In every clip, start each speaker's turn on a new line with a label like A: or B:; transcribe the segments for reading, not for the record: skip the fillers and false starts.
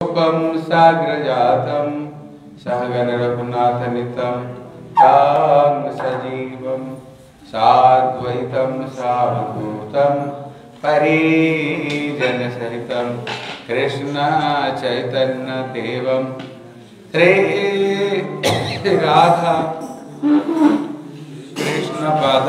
A: रूपम साग्रजातम सहगन रघुनाथनितं तं सजीवं साद्वैतं सावधूतं परिजनसहितं कृष्ण चैतन्य देवं श्री राधा कृष्ण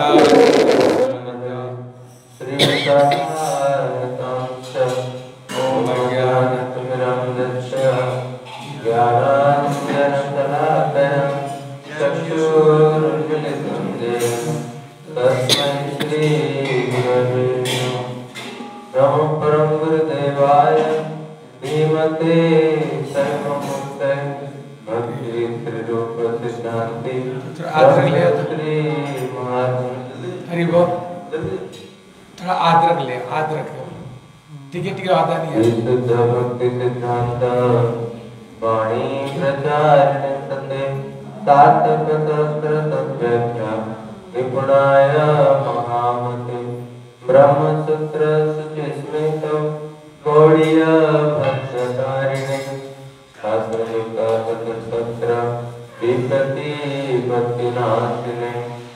A: थोड़ा आदरक ले आदरक टिके टिके आधा नहीं है शुद्ध भक्ति सिद्धांत वाणी प्रचारण सते तातपतस्त्र तत्व्याख्या निपुणाय महामते ब्रह्मसूत्र सुचिस्मित गौड़ीय भक्तकारिणे शास्त्रयुक्त तत्सत्र विपत्ति भक्तिनाशिने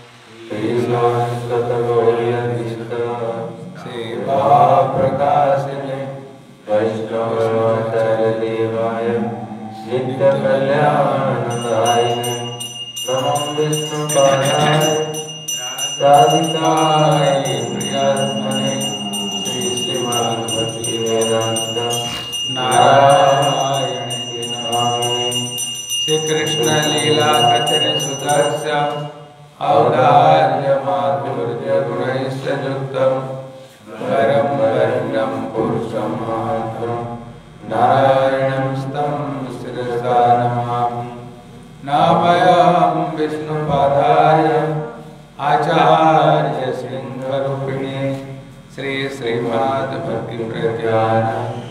A: सेवा प्रकाशिने वैष्णवाचार्य देवाय नित्य कल्याणदायिने नमो विष्णुपादाय साधिकाय प्रियात्मने श्री श्रीमद् भक्ति वेदांत नारायण नामिने श्री कृष्ण लीला कथन सुदर्श औदार्य माधुर्य गुणैश्च युक्तं वरं वरण्यं पुरुषं महान्तं नारायणं तं शिरसा नमामि नामयं विष्णुपादाय आचार्य सिंहरूपिणे श्री श्रीमद् भक्ति प्रज्ञान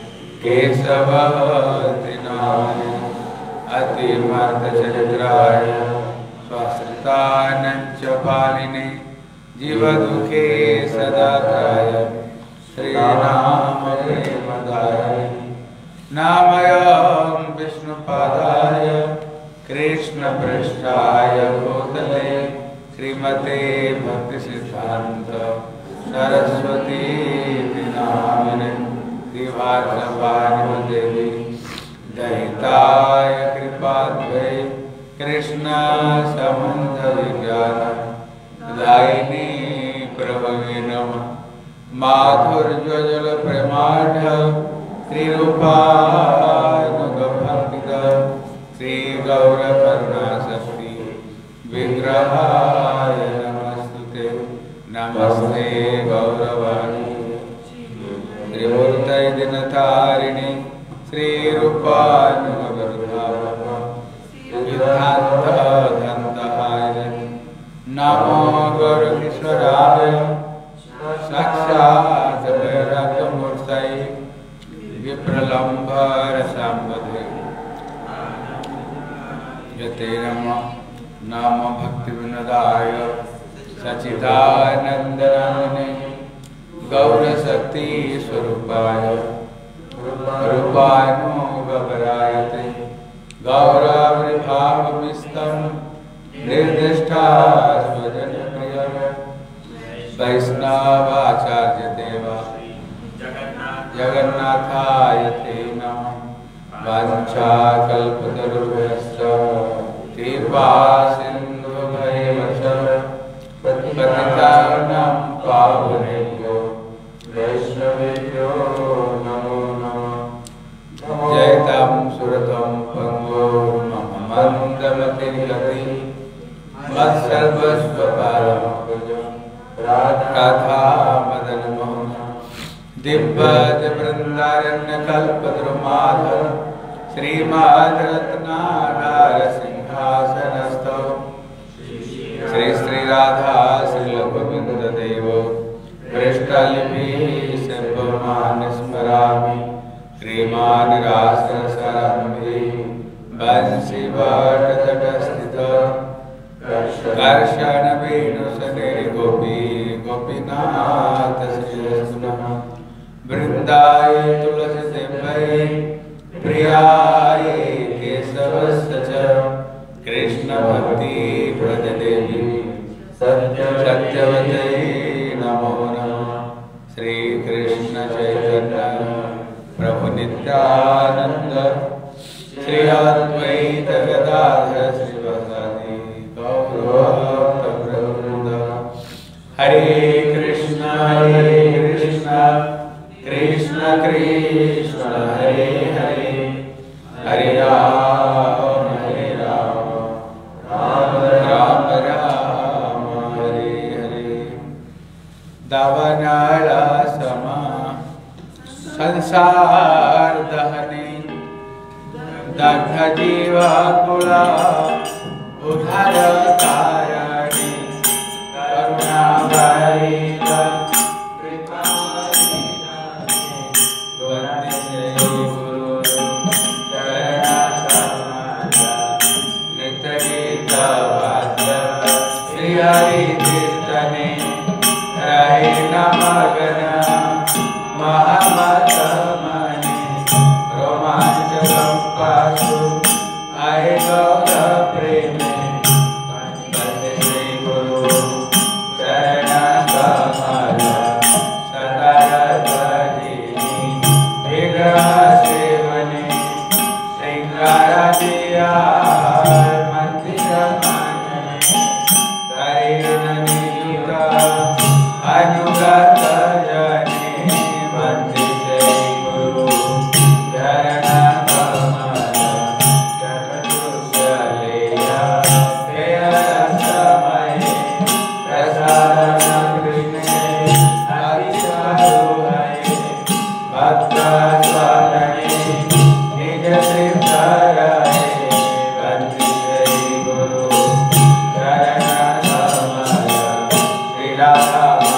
A: केशवतिनाय अतिमर्थचरित्राय स्वाश्रितानंच पालिने जीवदुखे सदाकाय श्रीराम प्रेमदाय नामयं विष्णुपादाय कृष्णपृष्ठाय भूतले श्रीमते भक्तिसिद्धान्त सरस्वती नामिने श्रीवासवानुदेवी दयिताय कृपाद्वै कृष्ण संबंध विज्ञान दायिनी प्रभवे नमः माधुर्यजल प्रेमाढ श्रीरूपानुगभक्तिद श्री गौर करुणाशक्ति विग्रहाय नमस्तुते नमस्ते गौरवाणी त्रिमूर्तये दिनतारिणे श्रीरूपानुगवरुधाय नमो गौरकिशोराय साक्षात् वैराग्यमूर्तये विप्रलम्भरसाम्बधे यते नमो भक्तिविनोदाय सच्चिदानन्दनामिने गौरशक्ति स्वरूपाय रूपानुगवरायते गौरवविभावमिस्तं निर्दिष्टा स्वजनप्रिय वैष्णवाचार्य देवा जगन्नाथाय ते नमः वाञ्छाकल्पतरुभ्यश्च कृपा सिन्धुभ्येव च पतितानां पावनेभ्यो वैष्णवेभ्यो नमो नमः जयतां सुरतं मन्दमतिर्गति मत्सर्वस्वपारं राधा मदन मोहन दिव्यवृन्दारण्यकल्पद्रुमाधव श्रीमद्रत्नागार सिंहासनस्थो श्री श्री राधा श्रीलगोविन्ददेव पृष्ठलिपिः सर्वमान् स्मरामि श्रीमान् रासरसारम्भे बंसीवाटतटस्थित कर्षणवेणुसुते गोपी गोपीनाथ श्रीकृष्ण वृंदाय तुलसीदेवै प्रियाय केशव सचर कृष्ण भक्ति प्रद देवी सत्यवते नमो नमः। श्री कृष्ण चैतन्य प्रभु नित्यानंद श्री अद्वैत गदाधर श्रीवासादि गौरभक्तवृंद। हरे कृष्ण कृष्ण कृष्ण हरे हरे हरे राम राम राम हरे हरे। दावानला समा संसार दहने दग्ध जीवाकुला उधार कारणे करुणाभरित हरि कीर्तने रहे नमगन महामत मने रोमांचकं पाशु आये गौर प्रेमे वंदे श्री गुरु चरण कमल सदारत दीनी विग्रह सेवने श्रृंगार दिया अनुगत जने वंदे जय गुरु चरण कमल जगदुसलेया समय प्रसारण कृष्ण हरिचारु है भक्त स्वादने निज तृप्त रहे वंदे जय गुरु चरण कमल श्रीराधा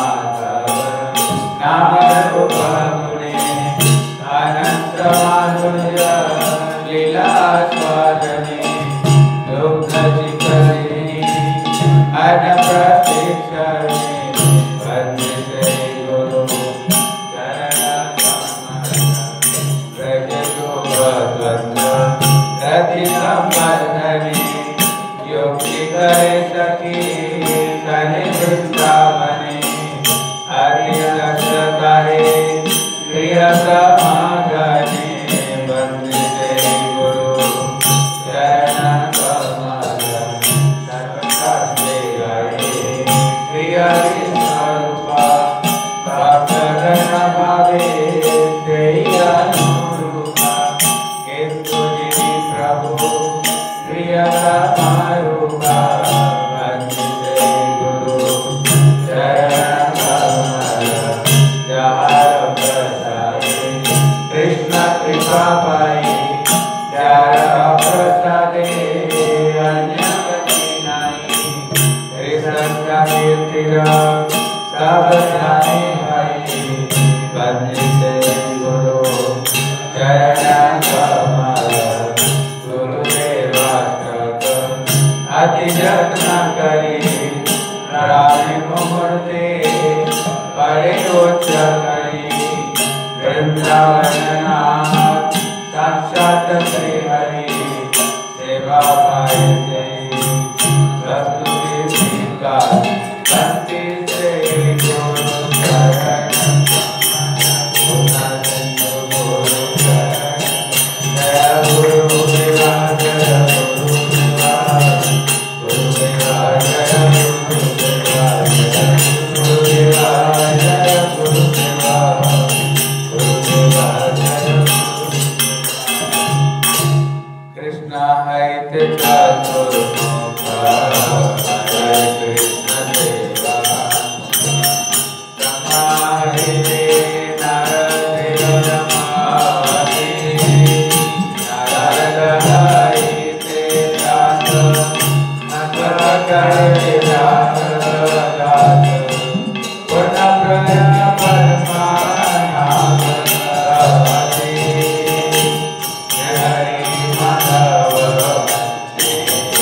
A: अनंत माधुर्य लीला स्वादने दुग्ध चिकनी अन प्रतीक्षणे वंदे श्री गुरु चरण कमल व्रज शोभद्वंद रति संवर्धने योगी करे सखी तनि वृंदावने हरि लक्षकारे प्रिय समागने वंदे जय गुरु चरण कमल सर्वशास्त्रे हरे प्रिय स्वरूप भक्तगण भावे तेहि अनुरूप किंतु जिनि प्रभु प्रिय समारूप वंदे जय गुरु चरण कमल जहार कृष्ण कृपा पाई प्यारा प्रसादे अन्य गति नाई कृष्ण कीर्तिर सब जाने भाई वंदे जय गुरु चरण कमल गुरुदेव अति जत्न करी राम मुहूर्ते परे उच्च करी वृंदावन नाथ साक्षात श्री हरि सेवा पाए वस्तु का भक्ति से गुरु चरण गुरु चरण जय गुरु देवा जय गुरु देवा गुरु देवा जय गुरु देवा गुरु देवा जय गुरु देवा कृष्ण है चतुर्मुख हरे कृष्ण देवा समाहिते नरदेव रमाहि नारद हरिते दास नगर करे दास दास पुनः प्रया परमानाथ हरे हरे माधव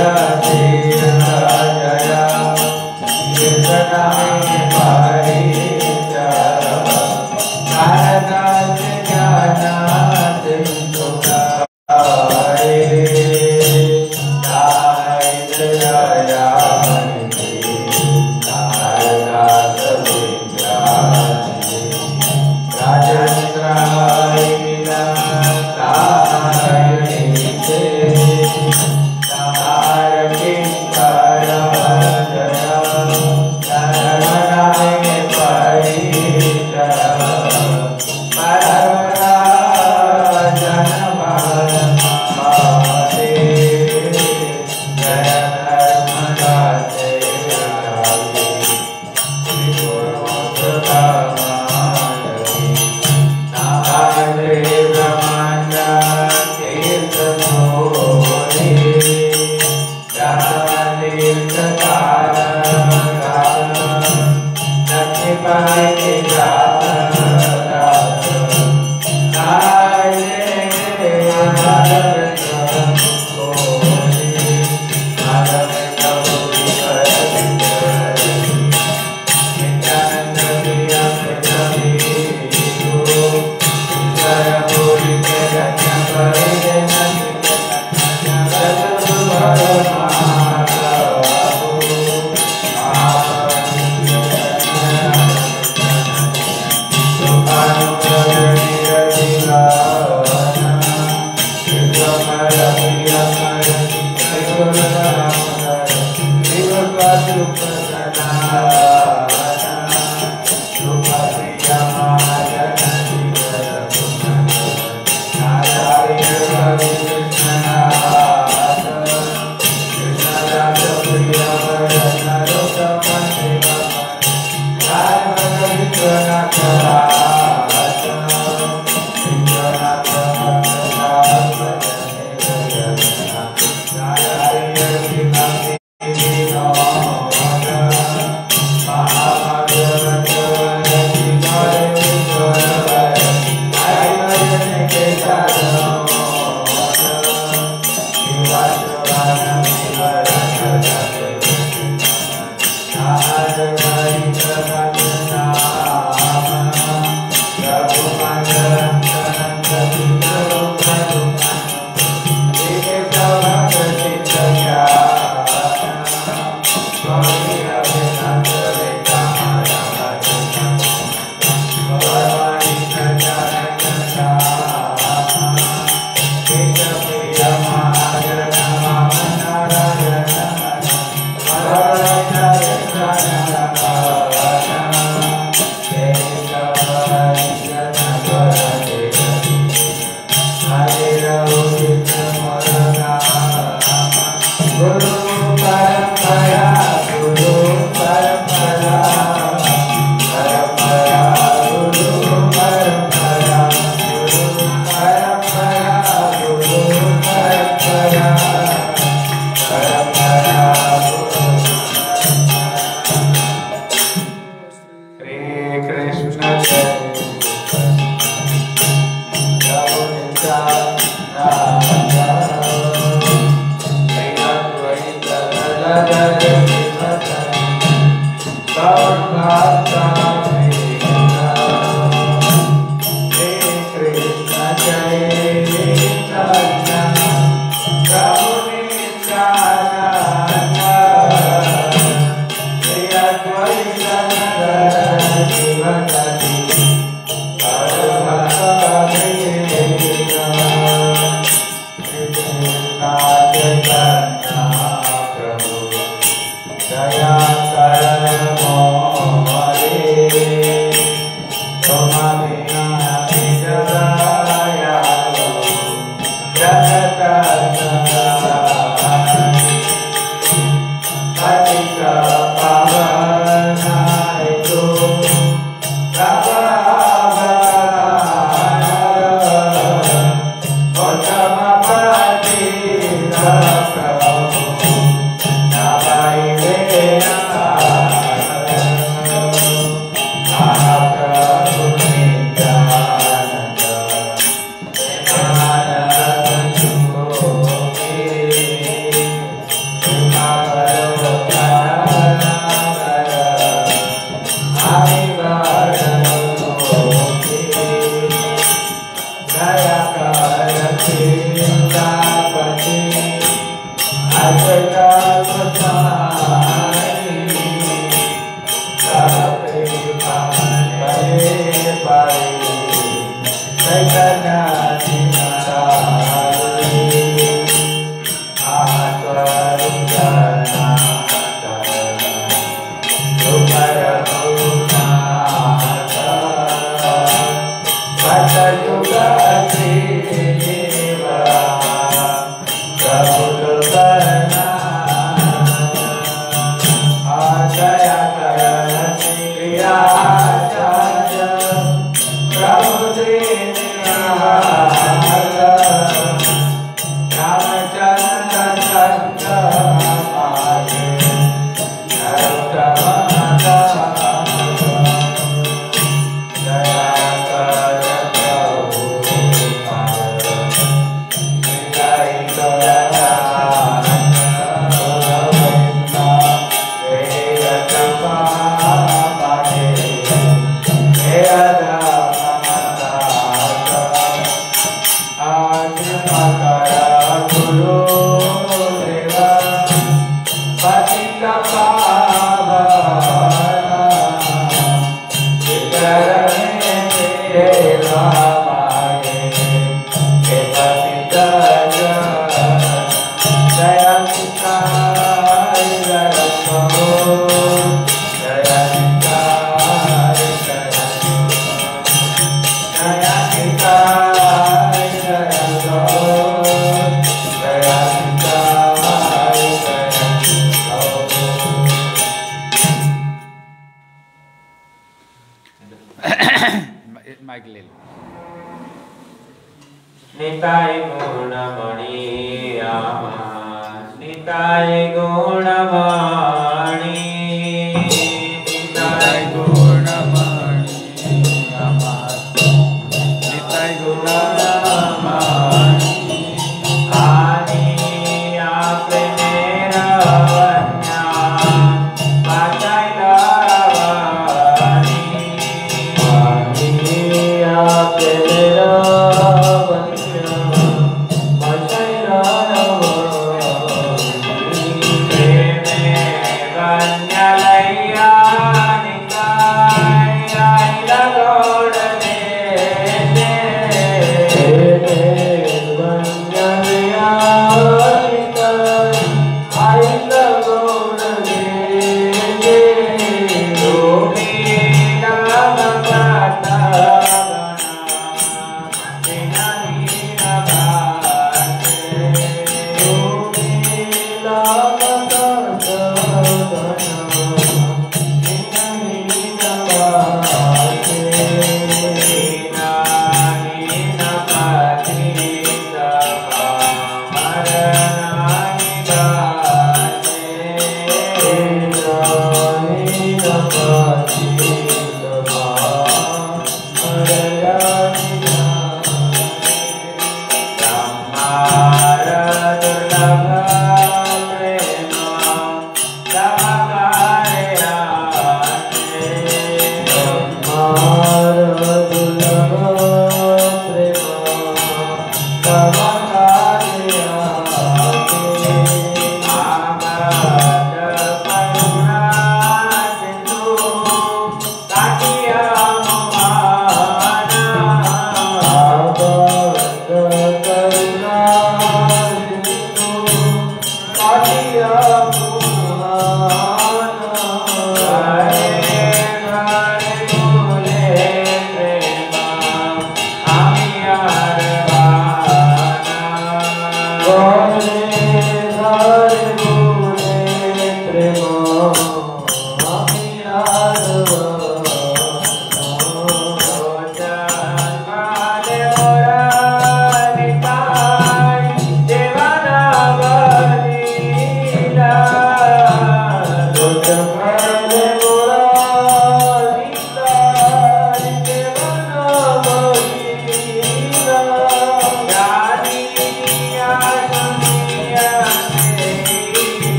A: दया कर मोरे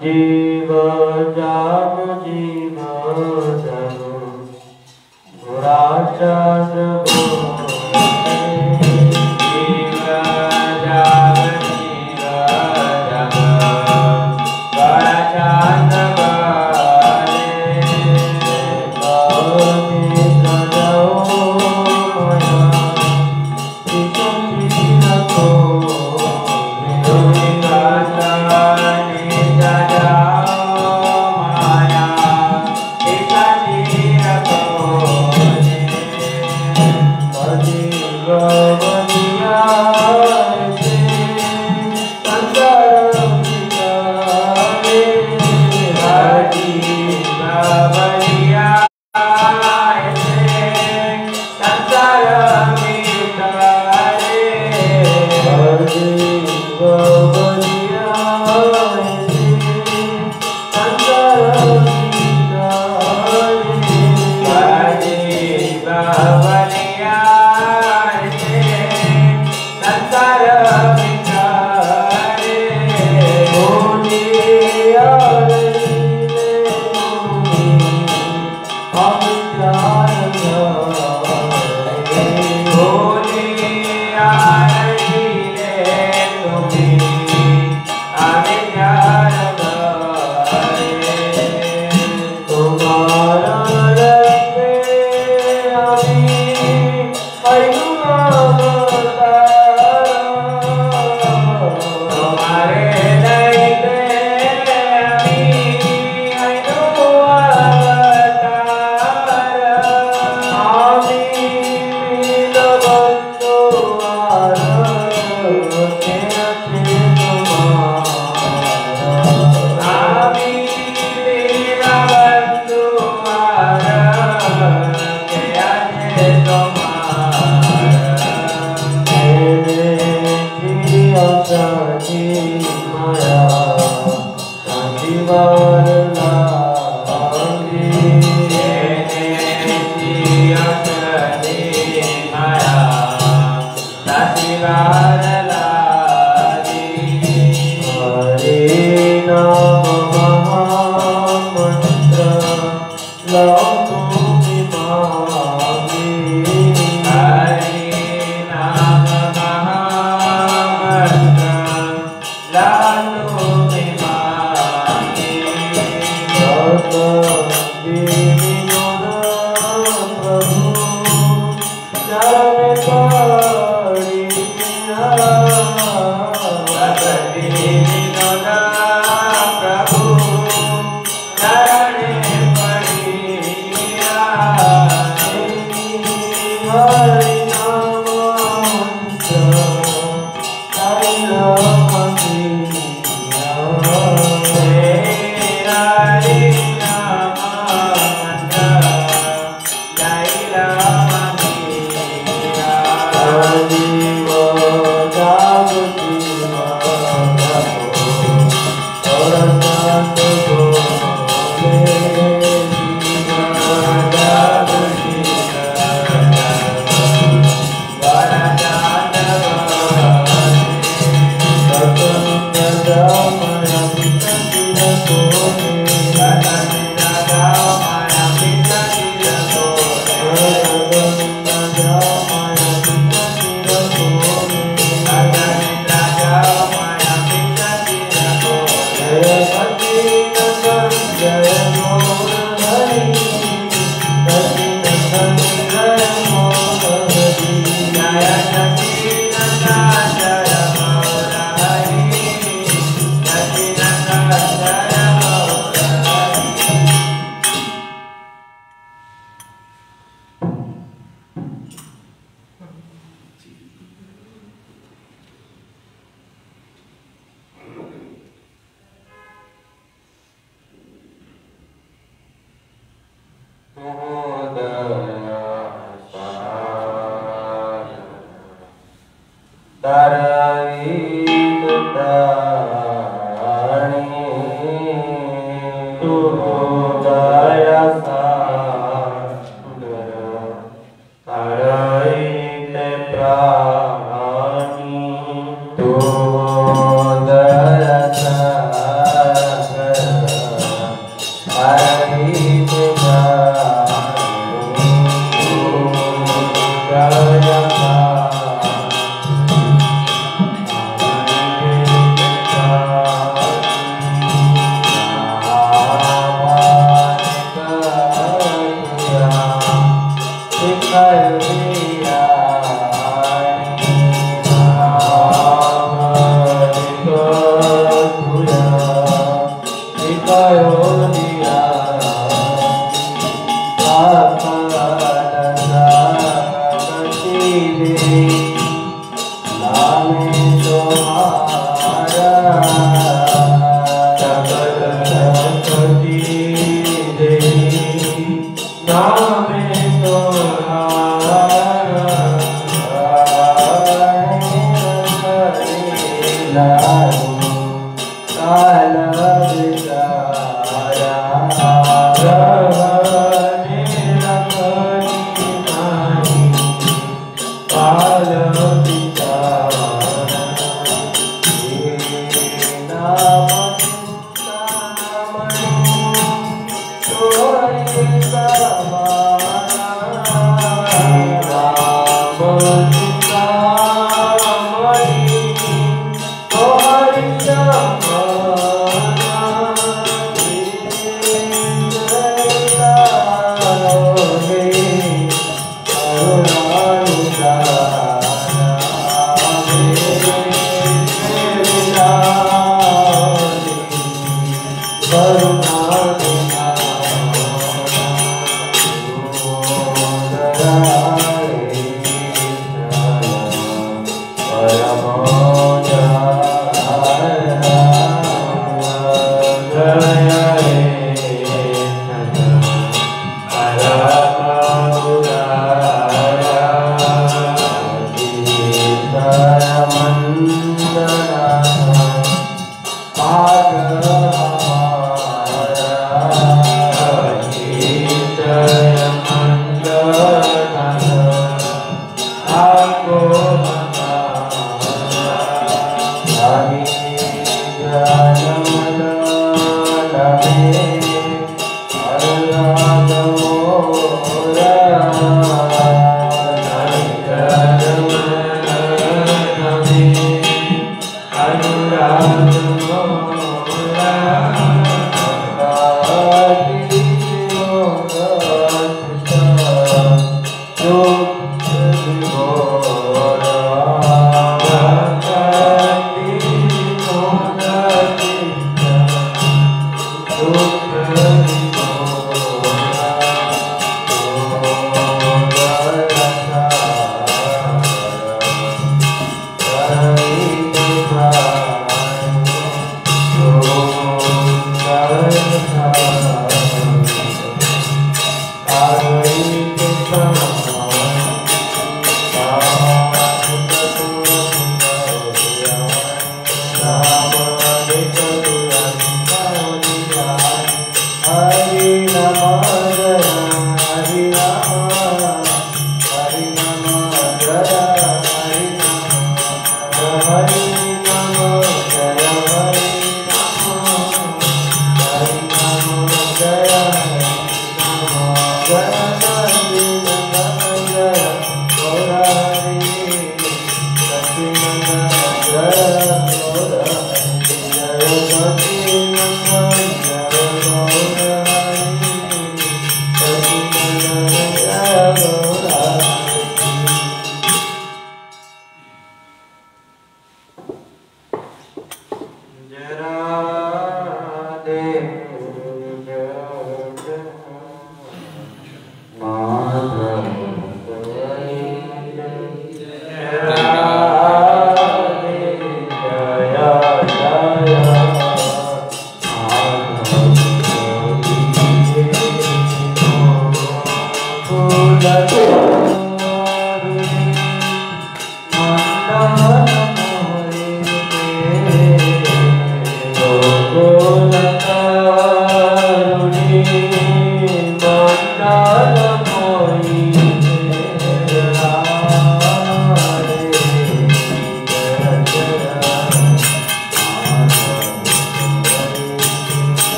A: जीव जाग जीव जग गुराचंद्र बोले जीव जाग जीव जग गुराचंद्र बोले कभी सजो मया चिकिन को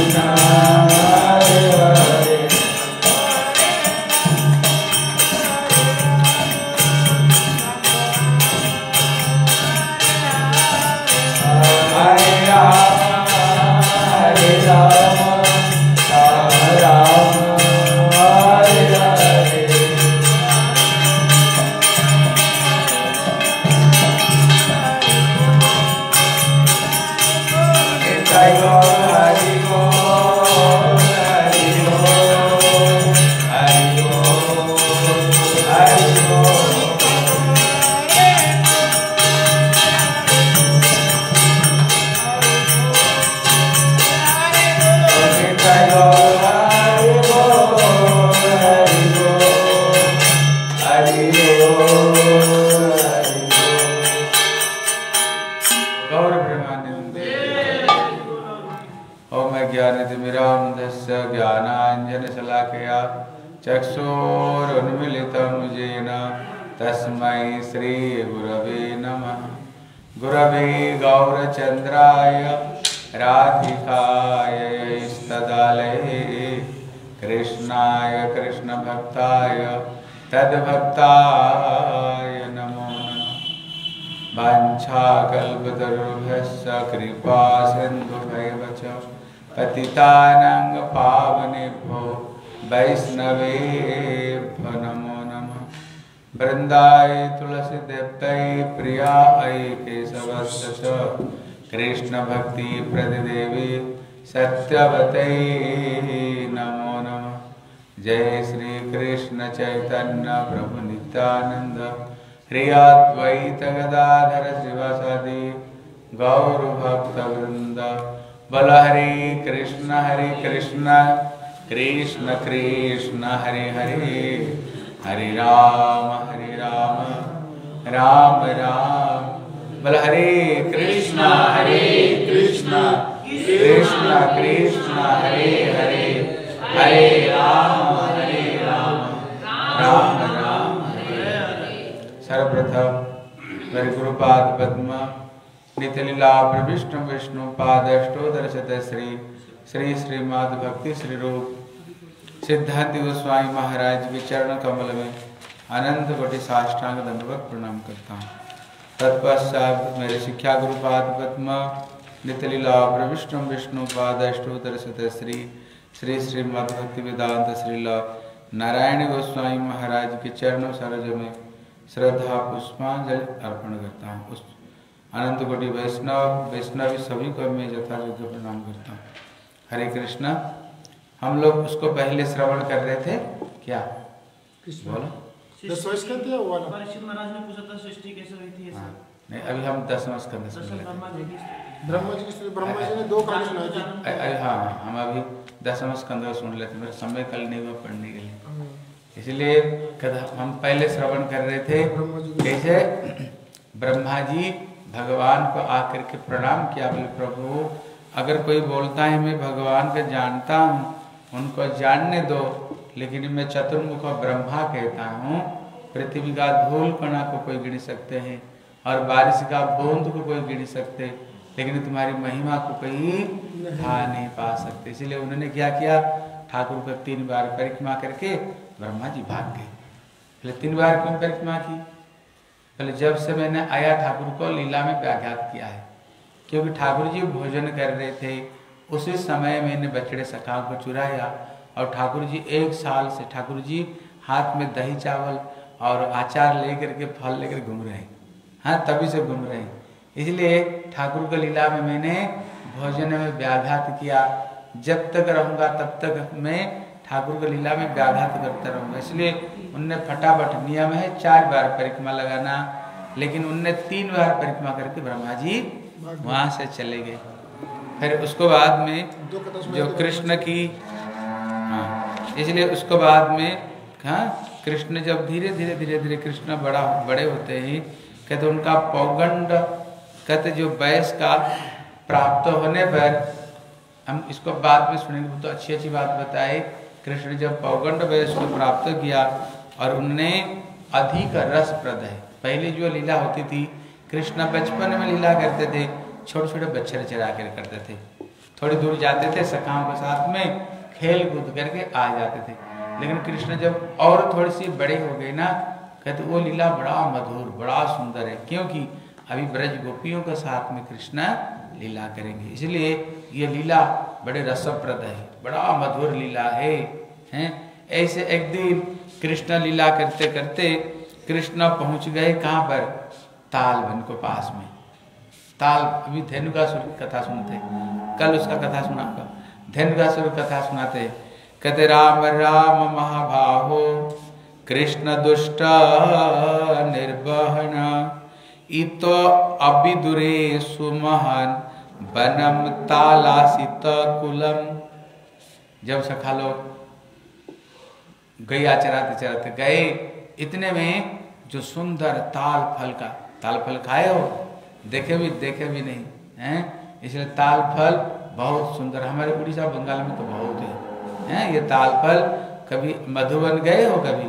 B: चक्षुरुन्मीलितं येन तस्मै श्री गुरवे नमः। गुरवे गौरचन्द्राय राधिकाय तदालये कृष्णाय कृष्णभक्ताय तद्भक्ताय नमो नमः। वाञ्छाकल्पतरुभ्यश्च कृपा सिन्धुभ्यैव च पतितानां पावनेभ्यो वैष्णवेभ्यो नमो नमः। वृन्दाय तुलसीदेव्यै प्रियायै केशवस्य च कृष्णभक्तिप्रददेवी सत्यवत्यै नमो नमः। जय श्री कृष्ण चैतन्य प्रभु नित्यानंद श्री अद्वैत गदाधर शिवासादि गौरभक्तवृंद। बोल हरे कृष्ण कृष्ण कृष्ण हरे हरे, हरे राम राम राम। बोल हरे कृष्ण कृष्ण कृष्ण हरे हरे, हरे राम राम राम हरे हरे। सर्वप्रथम मेरे गुरुपाद पद्म नित्यलीला प्रविष्णु विष्णु पादष्टोदरशत श्री श्री श्रीमद् भक्ति श्री रूप सिद्धांत गोस्वामी महाराज के चरण कमल में अनंत कोटि साष्टांग दंडवत प्रणाम करता हूँ। तत्पश्चात मेरे शिक्षा गुरुपाद पद्म नित्यलीला प्रविष्णु विष्णु पादष्टोदरशत श्री श्री श्रीमद् भक्ति वेदांत श्रीला नारायण गोस्वामी महाराज के चरणों सरोज में श्रद्धा पुष्पांजलि अर्पण करता हूँ। उस अनंत कोटि वैष्णवी सभी को मैं यथायोग्य प्रणाम करता हूँ। हरे कृष्ण। हम लोग उसको पहले श्रवण कर रहे थे क्या बोलो?
C: परीक्षित महाराज ने पूछा था सृष्टि कैसे हुई थी।
B: नहीं, अभी हम 10वां स्कंद सुन लेते हैं।
D: ब्रह्मा जी ने दो कहानी सुनाई थी।
B: हाँ, हम अभी 10वां स्कंद सुन लेते हैं। मेरा समय कल नहीं हुआ पढ़ने के लिए, इसलिए हम पहले श्रवण कर रहे थे कैसे ब्रह्मा जी भगवान को आकर के प्रणाम किया। बोले प्रभु, अगर कोई बोलता है मैं भगवान को जानता हूँ, उनको जानने दो, लेकिन मैं चतुर्मुख ब्रह्मा कहता हूँ। पृथ्वी का धूल कणा को कोई गिन सकते हैं और बारिश का बूंद को कोई गिन सकते, लेकिन तुम्हारी महिमा को कोई खा नहीं पा सकते। इसलिए उन्होंने क्या किया, ठाकुर को 3 बार परिक्रमा करके ब्रह्मा जी भाग गए। पहले 3 बार क्यों परिक्रमा की? पहले जब से मैंने आया ठाकुर को लीला में व्याघात किया है, क्योंकि ठाकुर जी भोजन कर रहे थे, उसी समय मैंने बछड़े सखाओं को चुराया और ठाकुर जी 1 साल से ठाकुर जी हाथ में दही चावल और अचार लेकर के फल लेकर घूम रहे हैं। हाँ, तभी से घूम रहे हैं। इसलिए ठाकुर को लीला में मैंने भोजन में व्याघात किया। जब तक रहूँगा तब तक मैं ठाकुर को लीला में व्याघात करता रहूँगा। इसलिए उनने फटाफट, नियम है 4 बार परिक्रमा लगाना, लेकिन उनने 3 बार परिक्रमा करके ब्रह्मा जी वहाँ से चले गए। फिर उसको बाद में जो कृष्ण की, हाँ, इसलिए उसको बाद में हाँ, कृष्ण जब धीरे धीरे कृष्ण बड़े होते हैं, कहते उनका पौगंड, कहते जो वयस का प्राप्त होने पर, हम इसको बाद में सुनेंगे, तो अच्छी बात बताए। कृष्ण जब पौगंड वयस को प्राप्त किया और उनने अधिक रसप्रद है। पहले जो लीला होती थी, कृष्ण बचपन में लीला करते थे, छोटे छोटे बच्चे चरा कर करते थे। थोड़ी दूर जाते थे सखाओं के साथ में खेल कूद करके आ जाते थे। लेकिन कृष्ण जब और थोड़ी सी बड़े हो गए ना, कहते वो लीला बड़ा मधुर बड़ा सुंदर है, क्योंकि अभी ब्रज गोपियों के साथ में कृष्ण लीला करेंगे, इसलिए ये लीला बड़े रसप्रद है, बड़ा मधुर लीला है, हैं? ऐसे एक दिन कृष्ण लीला करते करते कृष्ण पहुंच गए कहाँ पर, ताल वन को पास में। ताल अभी धेनुकासुर की कथा सुनते, कल उसका कथा सुना, धेनुकासुर कथा सुनाते। कहते राम राम महाबाहो कृष्ण दुष्ट निर्वहन इतो अभिदुरे सुमहन बनम तालासित कुलम। जब सखा लोग गैया चराते चराते गए, इतने में जो सुंदर ताल फल खाए हो, देखे भी नहीं हैं, इसलिए ताल फल बहुत सुंदर, हमारे उड़ीसा बंगाल में तो बहुत है ये ताल फल। कभी मधुबन गए हो, कभी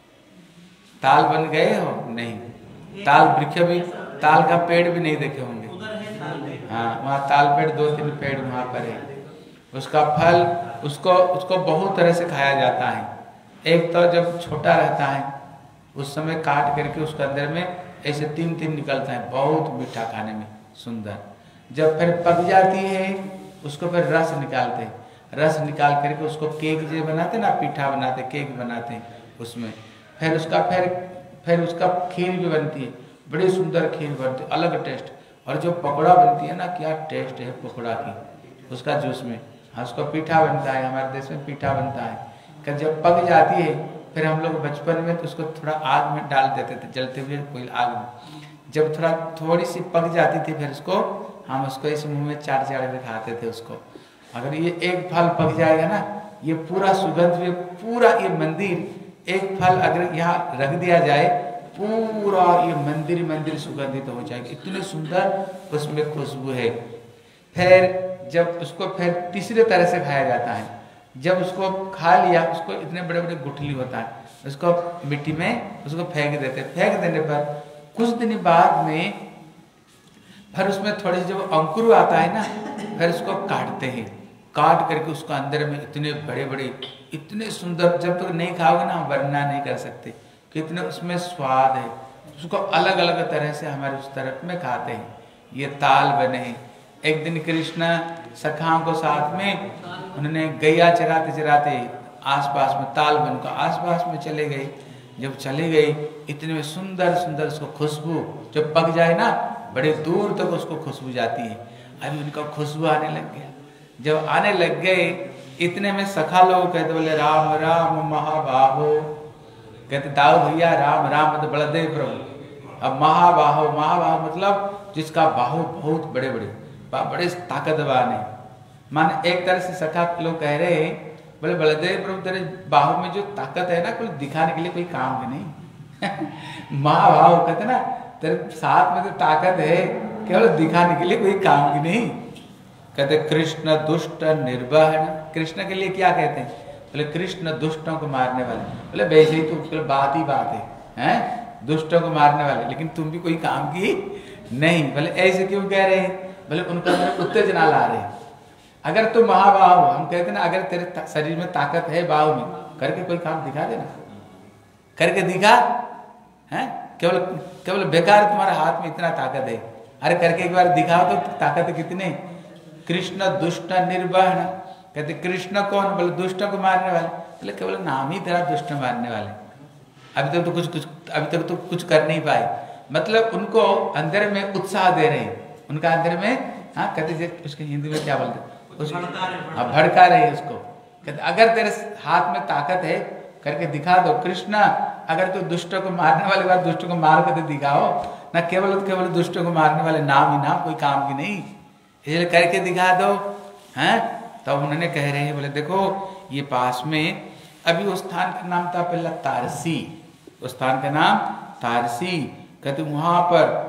B: ताल बन गए हो? नहीं। ताल वृक्ष भी, ताल का पेड़ भी नहीं देखे होंगे। हाँ, वहाँ ताल पेड़ 2-3 पेड़ वहाँ पर है। उसका फल उसको बहुत तरह से खाया जाता है। एक तो जब छोटा रहता है उस समय काट करके उसके अंदर में ऐसे 3-3 निकलता है, बहुत मीठा खाने में सुंदर। जब फिर पक जाती है उसको फिर रस निकालते हैं, रस निकाल करके उसको केक जो बनाते ना, पीठा बनाते, केक बनाते हैं उसमें, फिर उसका खीर भी बनती है, बड़ी सुंदर खीर बनती है, अलग टेस्ट। और जो पकौड़ा बनती है ना, क्या टेस्ट है पकौड़ा की, उसका जूस में। हाँ, उसका पीठा बनता है, हमारे देश में पीठा बनता है। कि जब पक जाती है फिर हम लोग बचपन में तो उसको थोड़ा आग में डाल देते थे, जलते हुए कोई आग में। जब थोड़ी सी पक जाती थी फिर हम उसको इस मुंह में चाट के खाते थे उसको। अगर ये एक फल पक जाएगा ना, ये पूरा सुगंध में, पूरा ये मंदिर, एक फल अगर यहाँ रख दिया जाए, पूरा ये मंदिर सुगंधित हो जाएगा, इतने सुंदर उसमें खुशबू है। फिर जब उसको फिर तीसरे तरह से खाया जाता है, जब उसको खा लिया, उसको इतने बड़े बड़े गुठली होता है, उसको मिट्टी में उसको फेंक देते, फेंक देने पर कुछ दिन बाद में फिर उसमें थोड़ी जब अंकुर आता है ना, फिर उसको काटते हैं, काट करके उसको अंदर में इतने बड़े बड़े, इतने सुंदर, जब तक नहीं खाओगे ना वर्णना नहीं कर सकते कितने उसमें स्वाद है। उसको अलग अलग तरह से हमारे उस तरफ में खाते हैं। ये ताल बने हैं। एक दिन कृष्ण सखाओं को साथ में उन्होंने गैया चराते चराते आसपास में, ताल बन को आसपास में चले गए। जब चले गए इतने में सुंदर सुंदर उसको खुशबू, जब पक जाए ना बड़े दूर तक उसको खुशबू जाती है। अभी उनका खुशबू आने लग गया। जब आने लग गए इतने में सखा लोग कहते बोले राम राम महाबाहो, कहते दाऊ भैया राम राम मतलब बलदेव प्रभु। अब महाबाहो, महाबाहो मतलब जिसका बाहु बहुत बड़े बड़े, बड़े ताकतवान है। माने एक तरह से सखा लोग कह रहे हैं बोले बलदेव प्रभु तेरे बाहु में जो ताकत है ना, कोई दिखाने के लिए कोई काम की नहीं। महाबाहो कहते ना तेरे साथ में तो ताकत है, केवल दिखाने के लिए कोई काम की नहीं। कहते कृष्ण दुष्ट निर्वहन, कृष्ण के लिए क्या कहते हैं? बोले कृष्ण दुष्टों को मारने वाले। बोले वैसे ही तो बात ही बात है, दुष्टों को मारने वाले, लेकिन तुम भी कोई काम की नहीं। बोले ऐसे क्यों कह रहे हैं? बोले उनको अंदर उत्तेजना ला रहे हैं। अगर तुम महाबाहु, हम कहते ना अगर तेरे शरीर में ताकत है बाहु में, करके कोई काम दिखा देना, करके दिखा है। केवल बेकार तुम्हारे हाथ में इतना ताकत है, अरे करके एक बार दिखाओ तो ताकत कितने। कृष्ण दुष्ट निर्वहन, कहते कृष्ण कौन? बोले दुष्टों को मारने वाले। बोले केवल नाम ही तेरा दुष्ट मारने वाले, अभी तक तो कुछ कर नहीं पाए। मतलब उनको अंदर में उत्साह दे रहे हैं, उनका अंदर में, हाँ कहते उसके हिंदी में क्या बोलते, भड़का रहे हैं उसको। कहते अगर तेरे हाथ में ताकत है करके दिखा दो। कृष्ण अगर तो दुष्टों को मारने वाले बात, दुष्टों को मार कर दिखाओ ना, केवल दुष्टों को मारने वाले नाम ही नाम, कोई काम की नहीं, इसलिए करके दिखा दो। हैं तो उन्होंने कह रहे हैं, बोले देखो ये पास में अभी उस स्थान का नाम था पहला तारसी, उस स्थान का नाम तारसी। कहते वहां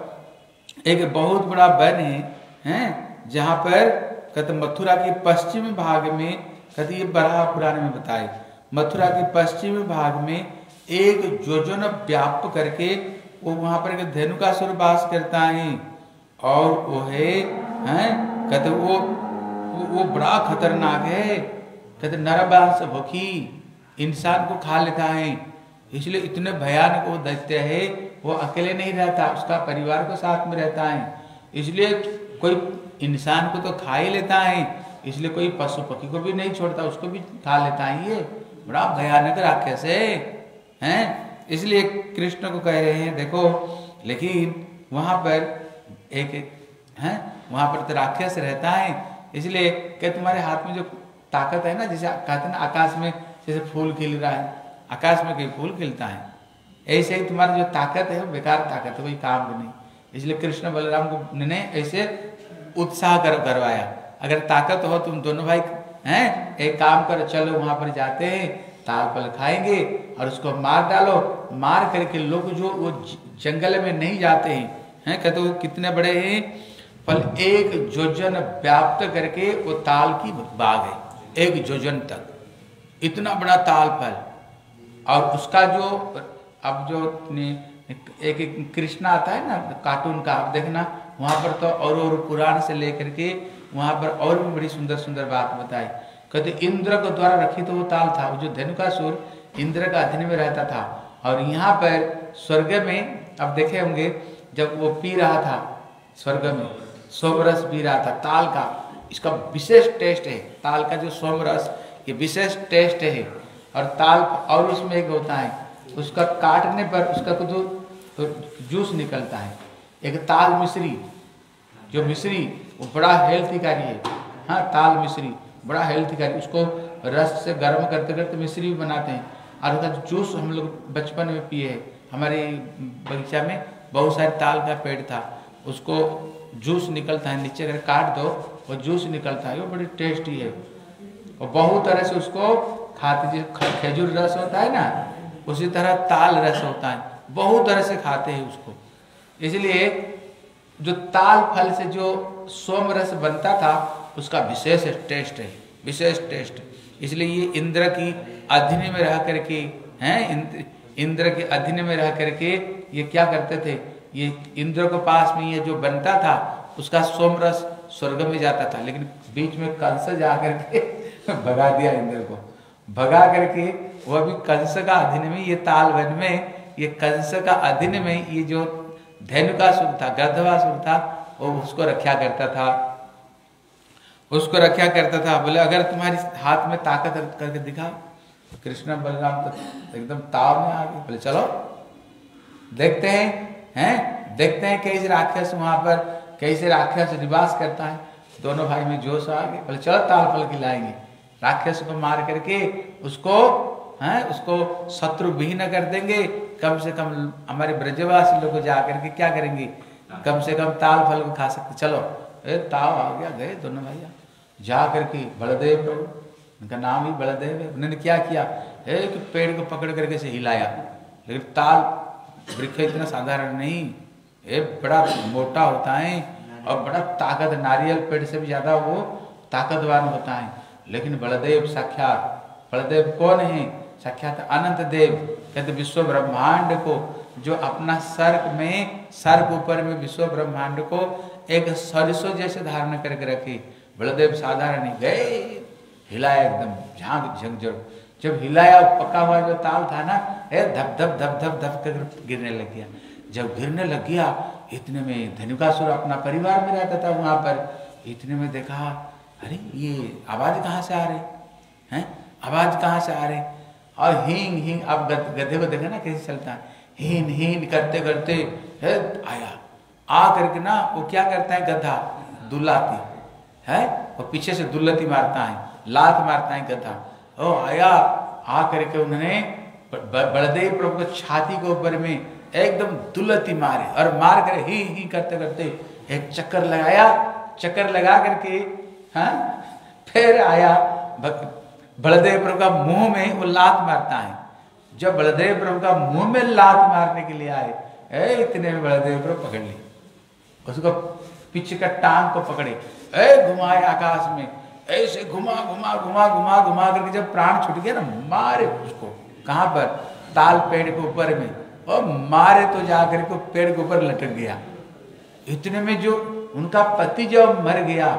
B: पर एक बहुत बड़ा वन है, जहां पर कहते मथुरा के पश्चिमी भाग में, कहते ये बड़ा पुराने में बताए, मथुरा के पश्चिमी भाग में एक योजन व्याप्त करके वो वहां पर एक धेनुकासुर वास करता है। और वो है कहते वो वो बड़ा खतरनाक है। कहते नरमांस भूखी, इंसान को खा लेता है, इसलिए इतने भयानक वो दैत्य है। वो अकेले नहीं रहता, उसका परिवार को साथ में रहता है, इसलिए कोई इंसान को तो खा ही लेता है, इसलिए कोई पशु पक्षी को भी नहीं छोड़ता, उसको भी खा लेता है। ये बड़ा भयानक राक्षस है। इसलिए कृष्ण को कह रहे हैं देखो, लेकिन वहां पर एक है, वहां पर तो राक्षस रहता है, इसलिए कि तुम्हारे हाथ में जो ताकत है ना, जैसे कहते हैं ना आकाश में जैसे फूल खिल रहा है, आकाश में कोई फूल खिलता है, ऐसे ही तुम्हारी जो ताकत है वो बेकार ताकत है, कोई काम की नहीं। इसलिए कृष्ण बलराम को ने ऐसे उत्साह करवाया, अगर ताकत हो तुम दोनों भाई हैं, एक काम करो, चलो वहां पर जाते हैं, ताल फल खाएंगे और उसको मार डालो। मार करके लोग जो वो जंगल में नहीं जाते हैं, कहते वो कितने बड़े हैं, फल 1 योजन व्याप्त करके वो ताल की बाग है, 1 योजन तक इतना बड़ा ताल फल। और उसका जो अब जो एक कृष्णा आता है ना कार्टून का, आप देखना वहां पर तो और पुराण से लेकर के वहां पर और भी बड़ी सुंदर सुंदर बात बताई। कहते इंद्र को द्वारा रखी तो वो ताल था, वो जो धेनुकासुर इंद्र का अधीन में रहता था। और यहाँ पर स्वर्ग में अब देखे होंगे जब वो पी रहा था, स्वर्ग में सोमरस पी रहा था ताल का, इसका विशेष टेस्ट है, ताल का जो सोमरस ये विशेष टेस्ट है। और ताल और उसमें एक होता है, उसका काटने पर उसका तो जूस निकलता है। एक ताल मिश्री, जो मिश्री वो बड़ा हेल्थकारी है, हाँ ताल मिश्री बड़ा हेल्थकारी, उसको रस से गर्म करते करते मिश्री भी बनाते हैं। और उसका जूस हम लोग बचपन में पिए हैं, हमारे बगीचा में बहुत सारे ताल का पेड़ था, उसको जूस निकलता है, नीचे अगर काट दो वो जूस निकलता है, वो बड़ी टेस्टी है। और बहुत तरह से उसको खाते, जैसे खजूर रस होता है ना, उसी तरह ताल रस होता है, बहुत तरह से खाते हैं उसको। इसलिए जो ताल फल से जो सोम रस बनता था उसका विशेष टेस्ट है, विशेष टेस्ट। इसलिए ये इंद्र की अधीन में रह करके हैं, इंद्र के अधीन में रह करके ये क्या करते थे, ये इंद्र के पास में ये जो बनता था उसका सोम रस स्वर्ग में जाता था, लेकिन बीच में कंस जा करके भगा दिया इंद्र को, भगा करके वह भी कंस का अधीन में, ये ताल वन में ये कंस का अधीन में ये जो धेनुकासुर था, गंधर्वासुर था, वो उसको रक्षा करता था, उसको रक्षा करता था। बोले अगर तुम्हारी हाथ में ताकत करके दिखा, कृष्ण बलराम तो एकदम ताव में आ गए। बोले चलो देखते हैं देखते हैं कैसे राक्षस वहां पर, कैसे राक्षस निवास करता है। दोनों भाई में जोश आ गए, बोले चलो ताल फल खिलाएंगे। राक्षस को मार करके उसको उसको शत्रु विहीन कर देंगे, कम से कम हमारे ब्रजवासी लोग जा करके क्या करेंगे, कम से कम ताल फल को खा सकते। चलो ताव आ गया, गए दोनों भैया जा करके बलदेव, उनका नाम ही बलदेव है, उन्होंने क्या किया, एक पेड़ को पकड़ करके से हिलाया। लेकिन ताल वृक्ष इतना साधारण नहीं, बड़ा मोटा होता है और बड़ा ताकत, नारियल पेड़ से भी ज्यादा वो ताकतवान होता है। लेकिन बलदेव साक्षात, बलदेव कौन है, साक्षात अनंत देव, कहते विश्व ब्रह्मांड को जो अपना सर्क में, सर्क ऊपर में विश्व ब्रह्मांड को एक सरसों जैसे धारण करके रखे। बलदेव साधारण नहीं, गए हिलाया एकदम झांक झकझक, जब हिलाया पका हुआ जो ताल था ना, धप धप धप धप धप कर गिरने लग गया। जब गिरने लग गया इतने में धेनुकासुर अपना परिवार में रहता था वहां पर, इतने में देखा अरे ये आवाज कहाँ से आ रही है, आवाज कहाँ से आ रही। और हींग हींग, आप गधे को देखा ना कैसे चलता है, हीन हीन करते करते आया, आ करके ना वो क्या करता है गधा, दुलाती है, और पीछे से दुल्लती मारता है, लात मारता है गधा। ओ आया, आ करके उन्होंने बलदेव प्रभु को छाती के ऊपर में एकदम दुल्लती मारे, और मार कर ही करते करते एक चक्कर लगाया, चक्कर लगा करके फिर आया बलदेव प्रभु का मुंह में वो लात मारता है। जब बलदेव प्रभु का मुंह में लात मारने के लिए आए, इतने में बलदेव प्रभु पकड़ ली, उसको पीछे का टांग को पकड़े, घुमाए आकाश में, ऐसे घुमा घुमा घुमा घुमा घुमा करके जब प्राण छूट गया ना, मारे उसको कहाँ पर, ताल पेड़ के ऊपर में, और मारे तो जाकर के पेड़ के ऊपर लटक गया। इतने में जो उनका पति जब मर गया,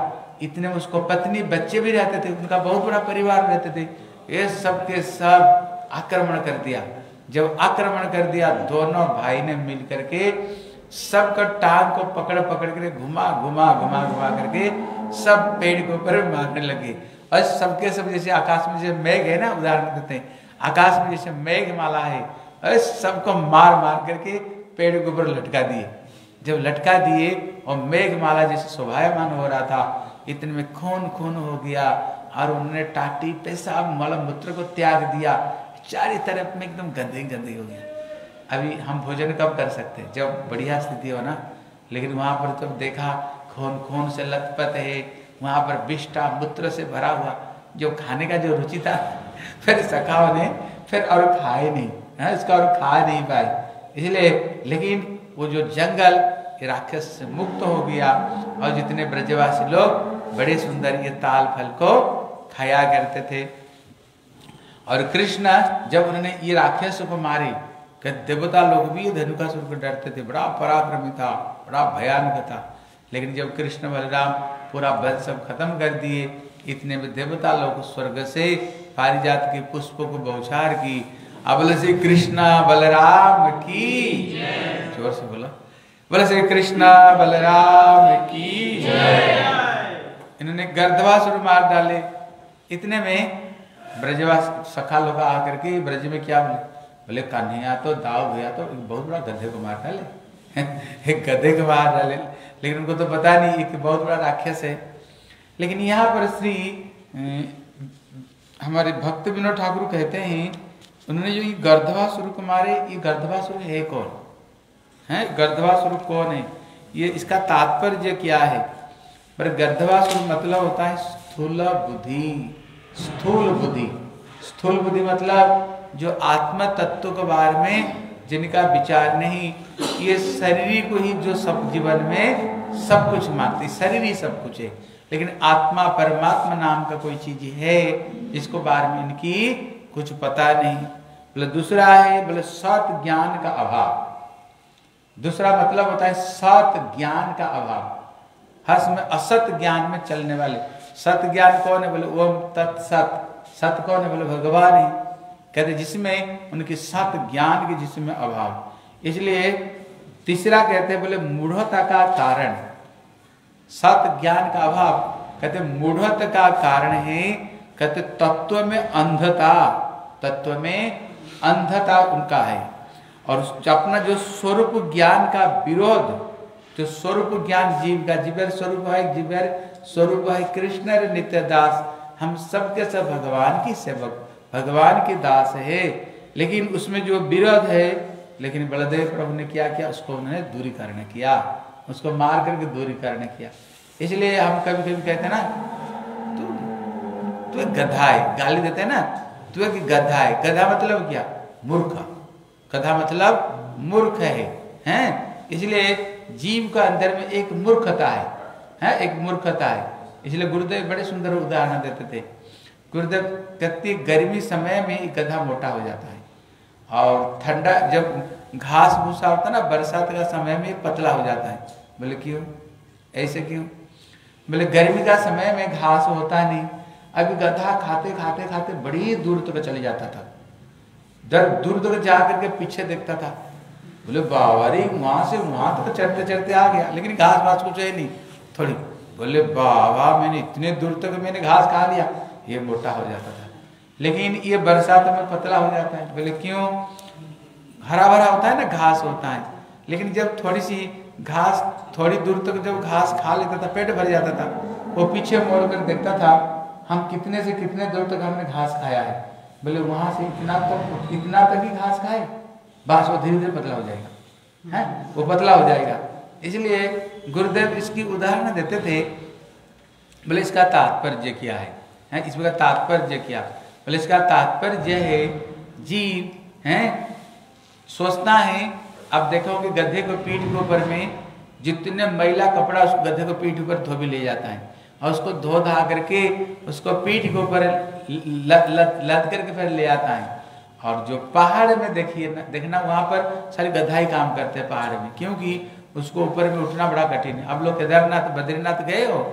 B: इतने में उसको पत्नी बच्चे भी रहते थे, उनका बहुत बड़ा परिवार रहते थे। ये सब के सब आक्रमण कर दिया। जब आक्रमण कर दिया, दोनों भाई ने मिल करके सबका टांग को पकड़ पकड़ कर घुमा घुमा घुमा घुमा करके सब पेड़ के ऊपर मारने लगे। और सबके सब जैसे आकाश में जैसे मेघ है ना, उदाहरण देते हैं, आकाश में जैसे मेघ माला है, और सबको मार मार करके पेड़ के ऊपर लटका दिए। जब लटका दिए और मेघ माला जैसे शोभायमान हो रहा था, इतने में खून खून हो गया और उन्होंने टाटी पेशाब मल मूत्र को त्याग दिया। चारों तरफ में एकदम गंदे गंदे हो गया। अभी हम भोजन कब कर सकते हैं? जब बढ़िया स्थिति हो ना। लेकिन वहां पर जब देखा खून खून से लथपथ है, वहां पर विष्टा मूत्र से भरा हुआ, जो खाने का जो रुचि था फिर सखाओं ने फिर और खाए नहीं, इसका और खा नहीं पाए। इसलिए लेकिन वो जो जंगल राक्षस से मुक्त हो गया और जितने ब्रजवासी लोग बड़े सुंदर ये ताल फल को खाया करते थे। और कृष्ण जब उन्होंने ये राक्षस को मारे, देवता लोग भी धनुकासुर को डरते थे, बड़ा पराक्रमी था, बड़ा भयानक था। लेकिन जब कृष्ण बलराम पूरा बल सब खत्म कर दिए, इतने में देवता लोग स्वर्ग से पारिजात के पुष्पों को बौछार की। अब श्री कृष्ण बलराम की, जोर से बोलो, बोले श्री कृष्ण बलराम की जय। इन्होंने गर्दभासुर मार डाले। इतने में ब्रजवास सखा लोग आकर के ब्रज में क्या बोले, बोले कन्हैया तो दाव गया तो एक बहुत बड़ा गधे को मार डाले एक गधे को मार डाले। लेकिन उनको तो पता नहीं कि बहुत बड़ा राक्षस है। लेकिन यहाँ पर श्री हमारे भक्त विनोद ठाकुर कहते हैं, उन्होंने जो ये गर्दभासुर को मारे, ये गर्दभासुर है कौन है? गर्दभासुर कौन है? ये इसका तात्पर्य क्या है? पर गर्दभासुर मतलब होता है स्थूल बुद्धि। स्थूल बुद्धि, स्थूल बुद्धि मतलब जो आत्म तत्व के बारे में जिनका विचार नहीं, ये शरीर को ही जो सब जीवन में सब कुछ मानते, शरीर ही सब कुछ है। लेकिन आत्मा परमात्मा नाम का कोई चीज है जिसको बारे में इनकी कुछ पता नहीं। बोले दूसरा है, बोले सत ज्ञान का अभाव। दूसरा मतलब होता है सत ज्ञान का अभाव। हर समय असत ज्ञान में चलने वाले। सत ज्ञान कौन है? बोले ओम तत्सत। सत कौन है? बोले भगवान है। कहते जिसमें उनके सत ज्ञान के जिसमें अभाव। इसलिए तीसरा कहते हैं बोले मूढ़ता का कारण। सत ज्ञान का अभाव कहते मूढ़ता का कारण है। कहते तत्व में अंधता, तत्व में अंधता उनका है। और अपना जो स्वरूप ज्ञान का विरोध, जो स्वरूप ज्ञान जीव का, जीवर स्वरूप है, जीवर स्वरूप है कृष्ण नित्य दास। हम सबके सब भगवान की सेवक, भगवान के दास है। लेकिन उसमें जो विरोध है, लेकिन बलदेव प्रभु ने क्या किया? उसको उन्होंने दूरीकरण किया, उसको मार करके दूरीकरण किया। इसलिए हम कभी कभी कहते हैं ना, तू गधा है, गाली देते हैं ना, तू एक गधा है। गधा मतलब क्या? मूर्ख। गधा मतलब मूर्ख है? इसलिए जीव का अंदर में एक मूर्खता है, एक मूर्खता है। इसलिए गुरुदेव बड़े सुंदर उदाहरण देते थे। गुरुदेव कहते गर्मी समय में गधा मोटा हो जाता है, और ठंडा जब घास भूसा होता है ना, बरसात का समय में पतला हो जाता है। बोले क्यों? ऐसे क्यों? बोले गर्मी का समय में घास होता नहीं। अभी गधा खाते खाते खाते बड़ी दूर तक चले जाता था, दूर तक जा करके पीछे देखता था। बोले बावरी वहां से वहां तक चढ़ते चढ़ते आ गया, लेकिन घास वास कुछ है नहीं थोड़ी। बोले बाबा मैंने इतने दूर तक मैंने घास खा लिया, ये मोटा हो जाता था। लेकिन ये बरसात में पतला हो जाता है। बोले क्यों? हरा भरा होता है ना, घास होता है। लेकिन जब थोड़ी सी घास थोड़ी दूर तक जब घास खा लेता था, पेट भर जाता था, वो पीछे मोड़ कर देखता था हम कितने से कितने दूर तक हमने घास खाया है। बोले वहां से इतना तक ही घास खाए, बस वो धीरे धीरे पतला हो जाएगा, है वो पतला हो जाएगा। इसलिए गुरुदेव इसकी उदाहरण देते थे। बोले इसका तात्पर्य क्या है? इसका तात्पर्य क्या? बोले इसका तात्पर्य है जीव है सोचता है। अब देखो कि गधे को पीठ के ऊपर में जितने मैला कपड़ा उस गधे को पीठ ऊपर धोबी ले जाता है, और उसको धो धा करके उसको पीठ के ऊपर लद करके फिर ले आता है। और जो पहाड़ में देखना वहां पर सारे गधा ही काम करते हैं पहाड़ में, क्योंकि उसको ऊपर में उठना बड़ा कठिन है। अब लोग केदारनाथ बद्रीनाथ गए हो,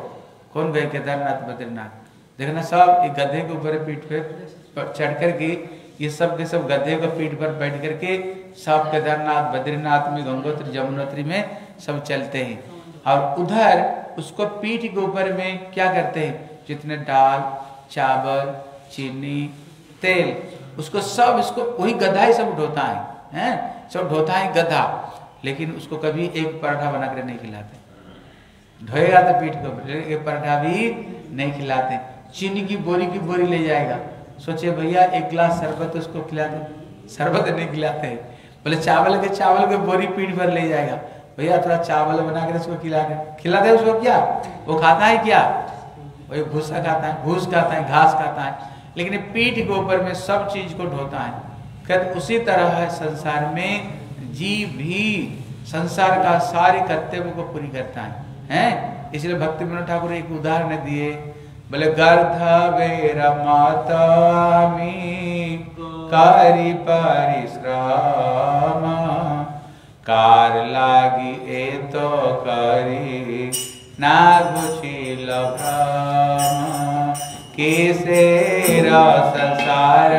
B: कौन गए केदारनाथ बद्रीनाथ? देखना सब एक गधे के ऊपर पीठ पे चढ़ कर के ये सब के सब गधे को पीठ पर बैठ करके सब केदारनाथ बद्रीनाथ में गंगोत्री जमुनोत्री में सब चलते हैं। और उधर उसको पीठ के ऊपर में क्या करते हैं, जितने दाल चावल चीनी तेल उसको सब इसको वही गधा ही सब ढोता है, सब ढोता है गधा। लेकिन उसको कभी एक पराठा बना कर नहीं खिलाते, ढोएगा तो पीठ के ऊपर, एक पराठा भी नहीं खिलाते। चीनी की बोरी ले जाएगा, सोचे भैया एक गिलास शरबत उसको खिला दे, शरबत नहीं खिलाते हैं। बोले चावल के बोरी पीठ पर ले जाएगा, भैया थोड़ा चावल बना कर उसको खिला दे उसको। क्या वो खाता है, क्या वही भूसा खाता है, घूस खाता है, घास खाता है, लेकिन पीठ के ऊपर में सब चीज को ढोता है। कहते उसी तरह है संसार में जीव भी संसार का सारे कर्तव्य को पूरी करता है। इसलिए भक्ति विनोद ठाकुर एक उदाहरण दिए, बोले गर्धवेर मातामी कारी परिश्रम कार लागी ए तो करी ना गुचिल भ्रम कैसे संसार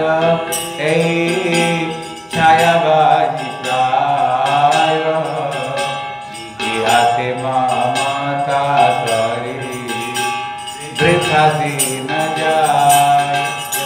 B: छायाबाजी प्राय इहाते ममता करी वृथा दिन जाए।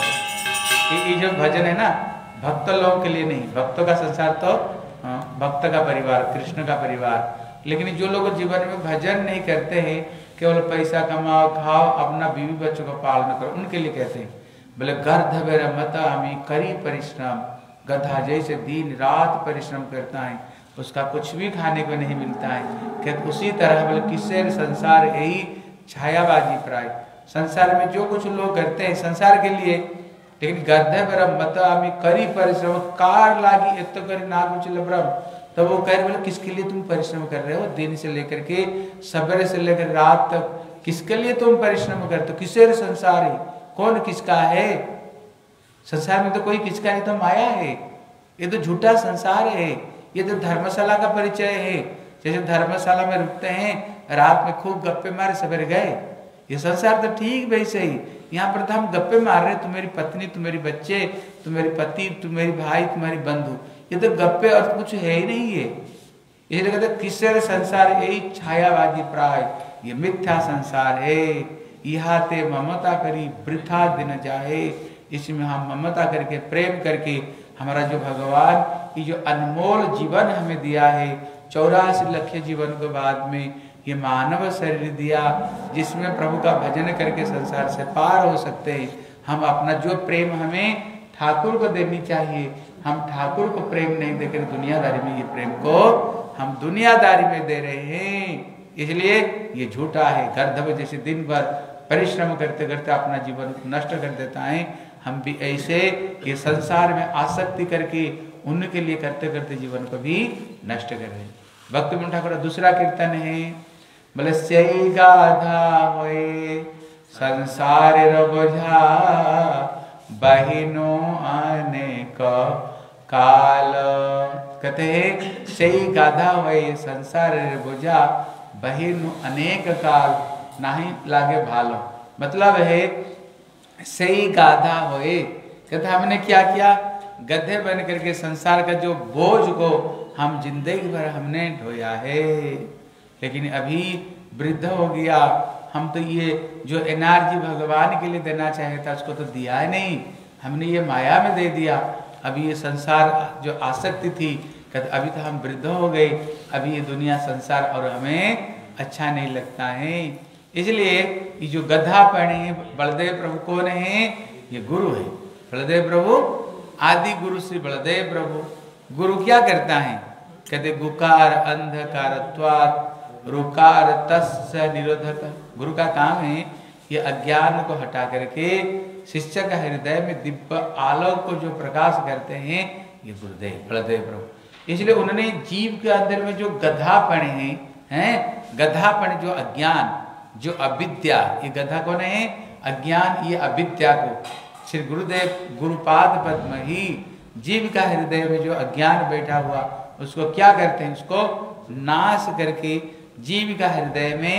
B: ये जो भजन है ना भक्त लोगों के लिए नहीं, भक्तों का संसार तो भक्त का परिवार, कृष्ण का परिवार। लेकिन जो लोग जीवन में भजन नहीं करते हैं, केवल पैसा कमाओ खाओ अपना बीवी बच्चों का पालन करो, उनके लिए कहते हैं। बोले गर्धवेर मतामी करी परिश्रम, गधा जैसे दिन रात परिश्रम करता है, उसका कुछ भी खाने को नहीं मिलता है। कहते उसी तरह बोले किसे संसार यही छायाबाजी प्राय, संसार में जो कुछ लोग करते हैं संसार के लिए, लेकिन गर्धवेर मतामी करी परिश्रम कार लागी एत करी नागुचिल भ्रम। तो वो कह रहे बोले किसके लिए तुम परिश्रम कर रहे हो, दिन से लेकर के सवेरे से लेकर रात तक किसके लिए तुम परिश्रम करते हो, किसे संसार है, कौन किसका है? संसार में तो कोई किसका नहीं, तो माया है, ये तो झूठा संसार है, ये तो धर्मशाला का परिचय है। जैसे धर्मशाला में रुकते हैं, रात में खूब गप्पे मारे सवेरे गए, ये संसार तो ठीक वैसे ही। यहाँ पर तो हम गप्पे मार रहे, तुम्हारी पत्नी तुम्हारी बच्चे तुम्हारी पति तुम्हारी भाई तुम्हारी बंधु, ये तो गप्पे और कुछ है ही नहीं है। इसलिए कहते किसर संसार यही छायावादी प्राय, ये मिथ्या संसार है। यहाँ ते ममता करी वृथा दिन जाए, इसमें हम ममता करके प्रेम करके हमारा जो भगवान ये जो अनमोल जीवन हमें दिया है, 84 लाख जीवन के बाद में ये मानव शरीर दिया, जिसमें प्रभु का भजन करके संसार से पार हो सकते हैं। हम अपना जो प्रेम हमें ठाकुर को देनी चाहिए, हम ठाकुर को प्रेम नहीं देकर दुनियादारी में ये प्रेम को हम दुनियादारी में दे रहे हैं। इसलिए ये झूठा है। गर्धव जैसे दिन भर परिश्रम करते करते अपना जीवन नष्ट कर देता है, हम भी ऐसे ये संसार में आसक्ति करके उनके लिए करते करते जीवन को भी नष्ट कर रहे हैं। भक्ति विनोद ठाकुर दूसरा कीर्तन है, बोले सही गाधा होए संसार बोझा बहिनो आने का काल। कहते हैं सही गाधा हुए संसार बोझा बहिनो अनेक काल नहीं लागे भालो। मतलब है सही गाधा हुए, कहते हमने क्या किया, गधे बन करके संसार का जो बोझ को हम जिंदगी भर हमने ढोया है, लेकिन अभी वृद्ध हो गया, हम तो ये जो एनर्जी भगवान के लिए देना चाहे था उसको तो दिया ही नहीं, हमने ये माया में दे दिया। अभी ये संसार जो आसक्ति थी, कहते अभी तो हम वृद्ध हो गए, अभी ये दुनिया संसार और हमें अच्छा नहीं लगता है। इसलिए ये जो गधा पहने हैं बलदेव प्रभु कौन है, ये गुरु है। बलदेव प्रभु आदि गुरु श्री बलदेव प्रभु। गुरु क्या करता है, कहते गुकार अंधकारत्वात् रुकार तस्य निरोधक। गुरु का काम है ये अज्ञान को हटा करके शिष्य का हृदय में दिव्य आलोक को जो प्रकाश करते हैं, ये गुरुदेव बलदेव प्रभु। इसलिए उन्होंने जीव के अंदर में जो गधापन हैं, गधापन जो अज्ञान जो अविद्या, ये गधा कौन है, अज्ञान, ये अविद्या को श्री गुरुदेव गुरुपाद पद्म ही जीव का हृदय में जो अज्ञान बैठा हुआ उसको क्या करते हैं, उसको नाश करके जीव का हृदय में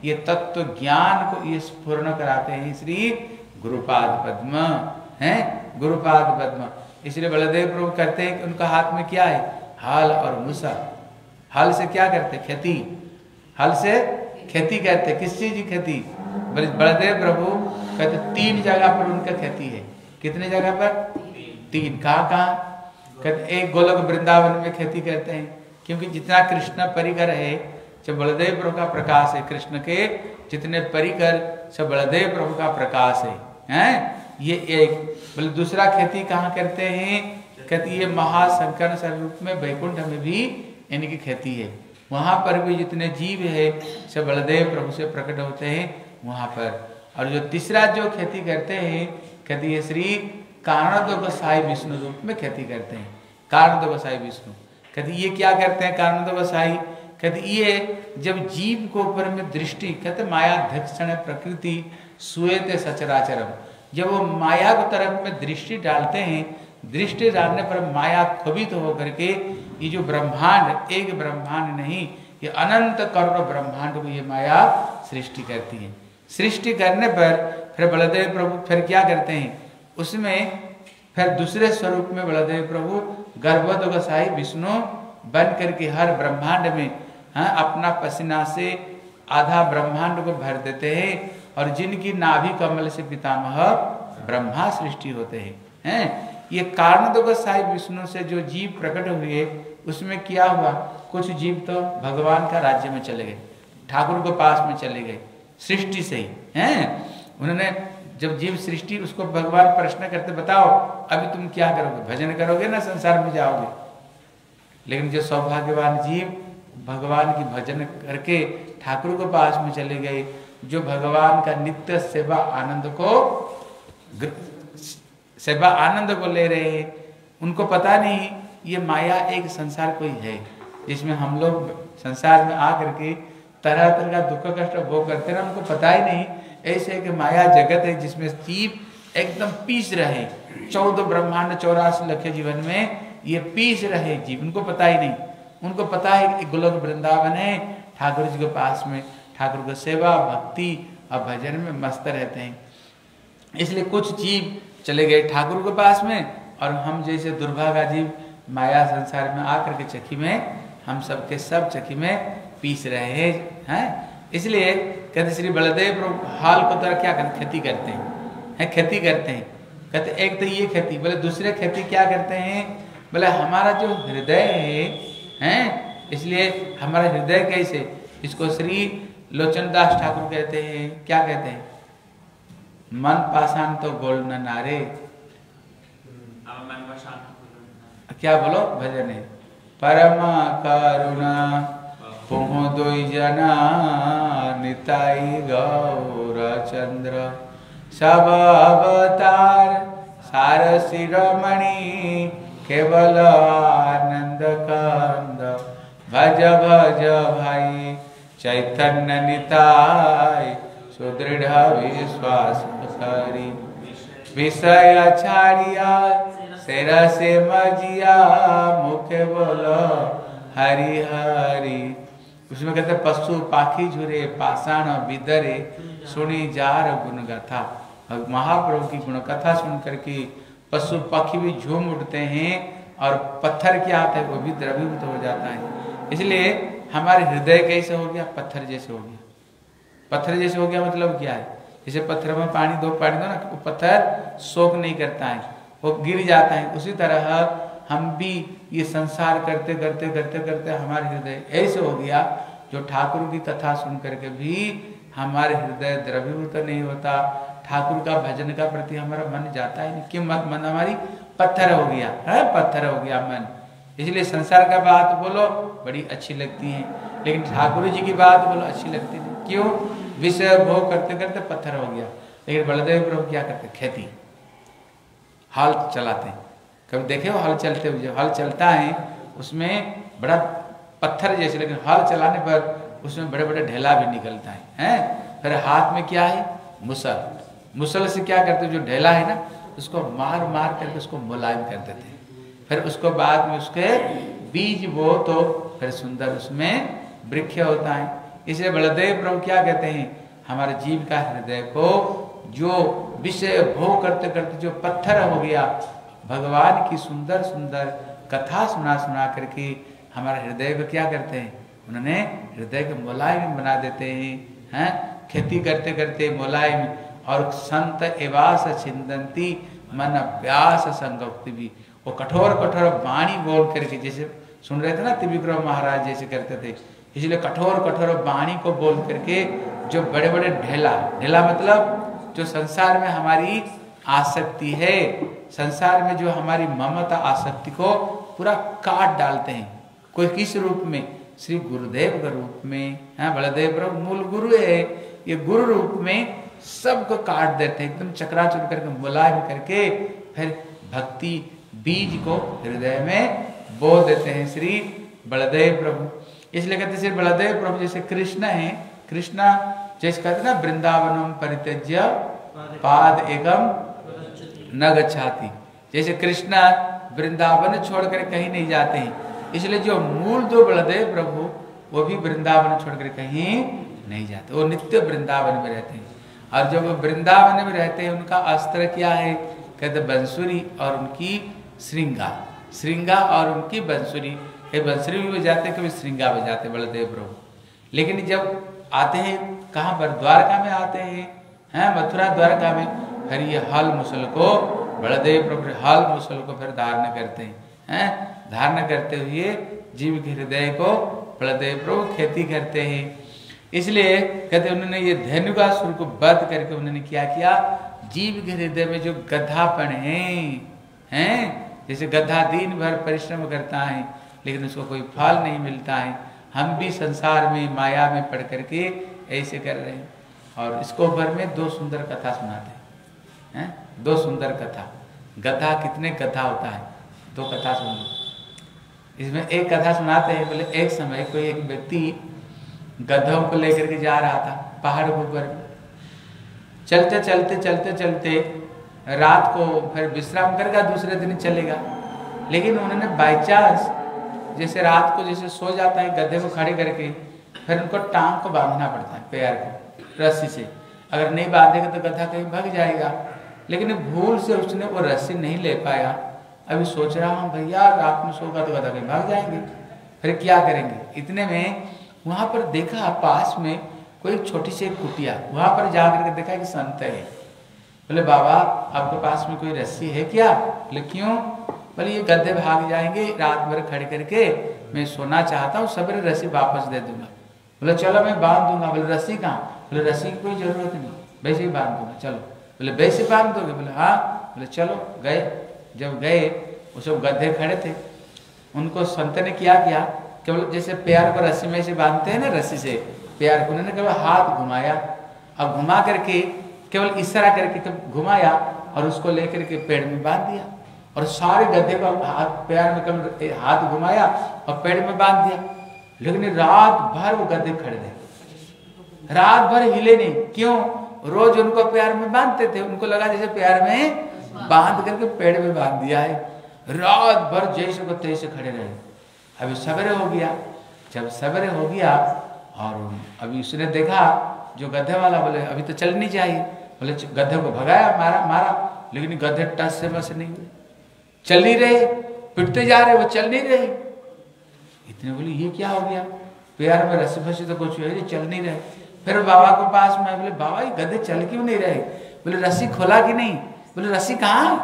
B: ये तत्व ज्ञान को ये स्फुरण कराते हैं श्री गुरुपाद पद्म हैं, गुरुपाद पद्म। इसलिए बलदेव प्रभु करते हैं कि उनका हाथ में क्या है, हल और मूसा। हल से क्या करते, खेती, हल से खेती करते। किस चीज की खेती, बलदेव प्रभु कहते 3 जगह पर उनका खेती है। कितने जगह पर, 3। कहाँ, कहते एक गोलोक वृंदावन में खेती करते हैं, क्योंकि जितना कृष्ण परिकर है जब बलदेव प्रभु का प्रकाश है, कृष्ण के जितने परिकर सब बलदेव प्रभु का प्रकाश है। ये एक। बोले दूसरा खेती कहाँ करते हैं, कहते ये महाशंकर स्वरूप में वैकुंठ में भी इनकी खेती है। वहाँ पर भी जितने जीव है सब बलदेव प्रभु से प्रकट होते हैं वहाँ पर। और जो तीसरा जो खेती करते हैं, कहते ये श्री कारणदो गोसाई विष्णु रूप में खेती करते हैं। कारणदो गोसाई विष्णु कहते ये क्या करते हैं, कारणदो गोसाई कहते ये जब जीव को ऊपर में दृष्टि, कहते मायाध्यक्षण प्रकृति सुएते सचराचरम, जब वो माया को तरफ में दृष्टि डालते हैं, दृष्टि डालने पर माया क्षोभित होकर के ये जो ब्रह्मांड, एक ब्रह्मांड नहीं ये अनंत करोड़ ब्रह्मांड को ये माया सृष्टि करती है। सृष्टि करने पर फिर बलदेव प्रभु फिर क्या करते हैं, उसमें फिर दूसरे स्वरूप में बलदेव प्रभु गर्भवत गोसाई विष्णु बन करके हर ब्रह्मांड में अपना पसीना से आधा ब्रह्मांड को भर देते हैं। और जिनकी नाभि कमल से पितामह ब्रह्मा सृष्टि होते हैं। ये कारण गोसाई विष्णु से जो जीव प्रकट हुए उसमें क्या हुआ, कुछ जीव तो भगवान का राज्य में चले गए, ठाकुर के पास में चले गए सृष्टि से ही हैं। उन्होंने जब जीव सृष्टि, उसको भगवान प्रश्न करते बताओ अभी तुम क्या करोगे, भजन करोगे ना संसार में जाओगे। लेकिन जो सौभाग्यवान जीव भगवान की भजन करके ठाकुर के पास में चले गए, जो भगवान का नित्य सेवा आनंद को ले रहे हैं, उनको पता नहीं ये माया एक संसार कोई है जिसमें हम लोग संसार में आकर के तरह तरह का दुख कष्ट भोग करते हैं, उनको पता ही नहीं ऐसे कि माया जगत है जिसमें जीव एकदम पीस रहे, 14 ब्रह्मांड 84 लाख जीवन में ये पीस रहे जीव, उनको पता ही नहीं। उनको पता है कि गोलोक वृंदावन है, ठाकुर जी के पास में ठाकुर को सेवा भक्ति और भजन में मस्त रहते हैं। इसलिए कुछ जीव चले गए ठाकुर के पास में, और हम जैसे दुर्भागा जीव माया संसार में आकर के चक्की में हम सबके सब चक्की में पीस रहे हैं। इसलिए कहते श्री बलदेव प्रभु हाल को तरह क्या करते, खेती करते हैं, खेती करते हैं। कहते एक तो ये खेती, बोले दूसरे खेती क्या करते हैं, बोले हमारा जो हृदय है, इसलिए हमारा हृदय कैसे, इसको श्री लोचनदास ठाकुर कहते हैं, क्या कहते हैं, मन पाषाण तो गोल न नारे, क्या बोलो भजन है, परम करुणा पुह दुई जना निताई गौर चंद्र सब अवतार सार शिरोमणि केवल आनंद कंद भज भज भाई चैतन्य निताय सुदृढ़ विश्वास करी विषय छाड़िया सेरा से मजिया मुखे बोलो हरि हरि। उसमें कहते पशु पाखी झुरे पाषाण बिदरे सुनी जार गुण गाथा। महाप्रभु की गुण कथा सुन करके पशु पक्षी भी झूम उठते हैं और पत्थर क्या आता है वो भी द्रवीभूत हो जाता है। इसलिए हमारे हृदय कैसे हो गया, पत्थर जैसे हो गया। पत्थर जैसे हो गया मतलब क्या है, जैसे पत्थर में पानी दो ना, वो पत्थर शोक नहीं करता है, वो गिर जाता है। उसी तरह हम भी ये संसार करते करते करते करते हमारे हृदय ऐसे हो गया जो ठाकुर की कथा सुन करके भी हमारे हृदय द्रवीभूत नहीं होता, ठाकुर का भजन का प्रति हमारा मन जाता ही नहीं। क्यों, मन हमारी पत्थर हो गया है, पत्थर हो गया मन। इसलिए संसार का बात बोलो बड़ी अच्छी लगती है, लेकिन ठाकुर जी की बात बोलो अच्छी लगती नहीं। क्यों, विषय भोग करते करते पत्थर हो गया। लेकिन बलदेव प्रभु क्या करते, खेती हल चलाते हैं। कभी देखे हो हल चलते हुए, हल चलता है उसमें बड़ा पत्थर जैसे, लेकिन हल चलाने पर उसमें बड़े बड़े ढेला भी निकलता है। फिर हाथ में क्या है, मुसल। मुसल से क्या करते, जो ढेला है ना उसको मार मार करके उसको मुलायम कर देते हैं। फिर उसको बाद में उसके बीज वो तो फिर सुंदर उसमें वृक्ष होता है। इसलिए बलदेव प्रभु क्या कहते हैं, हमारे जीव का हृदय को जो विषय भोग करते करते जो पत्थर हो गया, भगवान की सुंदर सुंदर कथा सुना सुना करके हमारे हृदय को क्या करते हैं, उन्होंने हृदय को मुलायम बना देते हैं। खेती करते करते मुलायम, और संत एवास छिंदंती मन अभ्यास संगति भी, वो कठोर कठोर वाणी बोल करके, जैसे सुन रहे थे ना त्रिविक्रम महाराज जैसे करते थे, इसलिए कठोर कठोर वाणी को बोल करके जो बड़े बड़े ढेला मतलब जो संसार में हमारी आसक्ति है, संसार में जो हमारी ममता आसक्ति को पूरा काट डालते हैं। कोई किस रूप में, श्री गुरुदेव के रूप में, बलदेव प्रभु मूल गुरु है, ये गुरु रूप में सबको काट देते हैं, एकदम चकराचूर करके मुलायम करके, फिर भक्ति बीज को हृदय में बो देते हैं श्री बलदेव प्रभु। इसलिए कहते श्री बलदेव प्रभु जैसे कृष्ण है, कृष्णा जैसे कहते ना वृंदावनम परित्यज्य पाद एकम न गच्छाति, जैसे कृष्णा वृंदावन छोड़कर कहीं नहीं जाते हैं, इसलिए जो मूल दो बलदेव प्रभु वो भी वृंदावन छोड़कर कहीं नहीं जाते, वो नित्य वृंदावन में रहते हैं। और जब वो वृंदावन में रहते हैं उनका अस्त्र क्या है, कहते बंसुरी और उनकी श्रृंगा और उनकी बंसुरी, कभी बंसुरी भी बजाते कभी श्रृंगा बजाते बलदेव प्रभु। लेकिन जब आते हैं कहाँ पर, द्वारका में आते हैं, मथुरा द्वारका में, फिर ये हल मुसल को बलदेव प्रभु हल मुसल को फिर धारण करते हैं, धारण करते हुए जीव के हृदय को बलदेव प्रभु खेती करते हैं। इसलिए कहते उन्होंने ये धेनुकासुर को वध करके उन्होंने क्या किया, जीव के हृदय में जो गधापन है, जैसे गधा दिन भर परिश्रम करता है लेकिन उसको कोई फल नहीं मिलता है, हम भी संसार में माया में पड़ करके ऐसे कर रहे हैं। और इसको भर में दो सुंदर कथा सुनाते हैं, दो सुंदर कथा। गधा कितने गधा होता है, दो कथा सुन लो। इसमें एक कथा सुनाते हैं, बोले एक समय कोई एक व्यक्ति गधों को लेकर के जा रहा था पहाड़ के ऊपर, चलते चलते चलते चलते रात को फिर विश्राम करेगा, दूसरे दिन चलेगा। लेकिन उन्होंने बाई चांस जैसे रात को जैसे सो जाता है गधे को खड़े करके, फिर उनको टांग को बांधना पड़ता है, पैर को रस्सी से, अगर नहीं बांधेगा तो गधा कहीं भाग जाएगा। लेकिन भूल से उसने वो रस्सी नहीं ले पाया, अभी सोच रहा हूँ भैया रात में सोगा तो गधा कहीं भाग जाएंगे, फिर क्या करेंगे। इतने में वहां पर देखा पास में कोई छोटी सी कुटिया, वहां पर जाकर के देखा कि संत है। बोले बाबा आपके पास में कोई रस्सी है क्या? बोले क्यों? बोले ये गधे भाग जाएंगे, रात भर खड़े करके मैं सोना चाहता हूँ, सवेरे रस्सी वापस दे दूंगा। बोले चलो मैं बांध दूंगा। बोले रस्सी कहाँ? बोले रस्सी की कोई जरूरत नहीं, वैसे ही बांध दूंगा, चलो। बोले वैसे बांध दोगे? बोले हाँ। बोले चलो। गए, जब गए वो सब गधे खड़े थे, उनको संत ने क्या किया, केवल जैसे पैर को रस्सी में से बांधते हैं ना, रस्सी से पैर को, उन्होंने केवल हाथ घुमाया, अब घुमा करके केवल इस तरह करके घुमाया और उसको लेकर के पेड़ में बांध दिया। और सारे गधे को हाथ पैर में केवल हाथ घुमाया और पेड़ में बांध दिया। लेकिन रात भर वो गधे खड़े रहे, रात भर हिले नहीं। क्यों? रोज उनको पैर में बांधते थे, उनको लगा जैसे पैर में बांध करके पेड़ में बांध दिया है। रात भर जैसे को तैसे खड़े रहे। अभी सवेरे हो गया, जब सवेरे हो गया और अभी उसने देखा जो गधे वाला, बोले अभी तो चलनी चाहिए। बोले गधे को भगाया, मारा, लेकिन गधे टस से बस नहीं हुए, चल नहीं रहे, पिटते जा रहे, वो चल नहीं रहे। इतने बोले ये क्या हो गया, पैर में रस्सी फंसी तो कुछ है, चल नहीं रहे। फिर बाबा के पास में, बोले बाबा ये गधे चल क्यों नहीं रहे? बोले रस्सी खोला कि नहीं? बोले रस्सी कहाँ,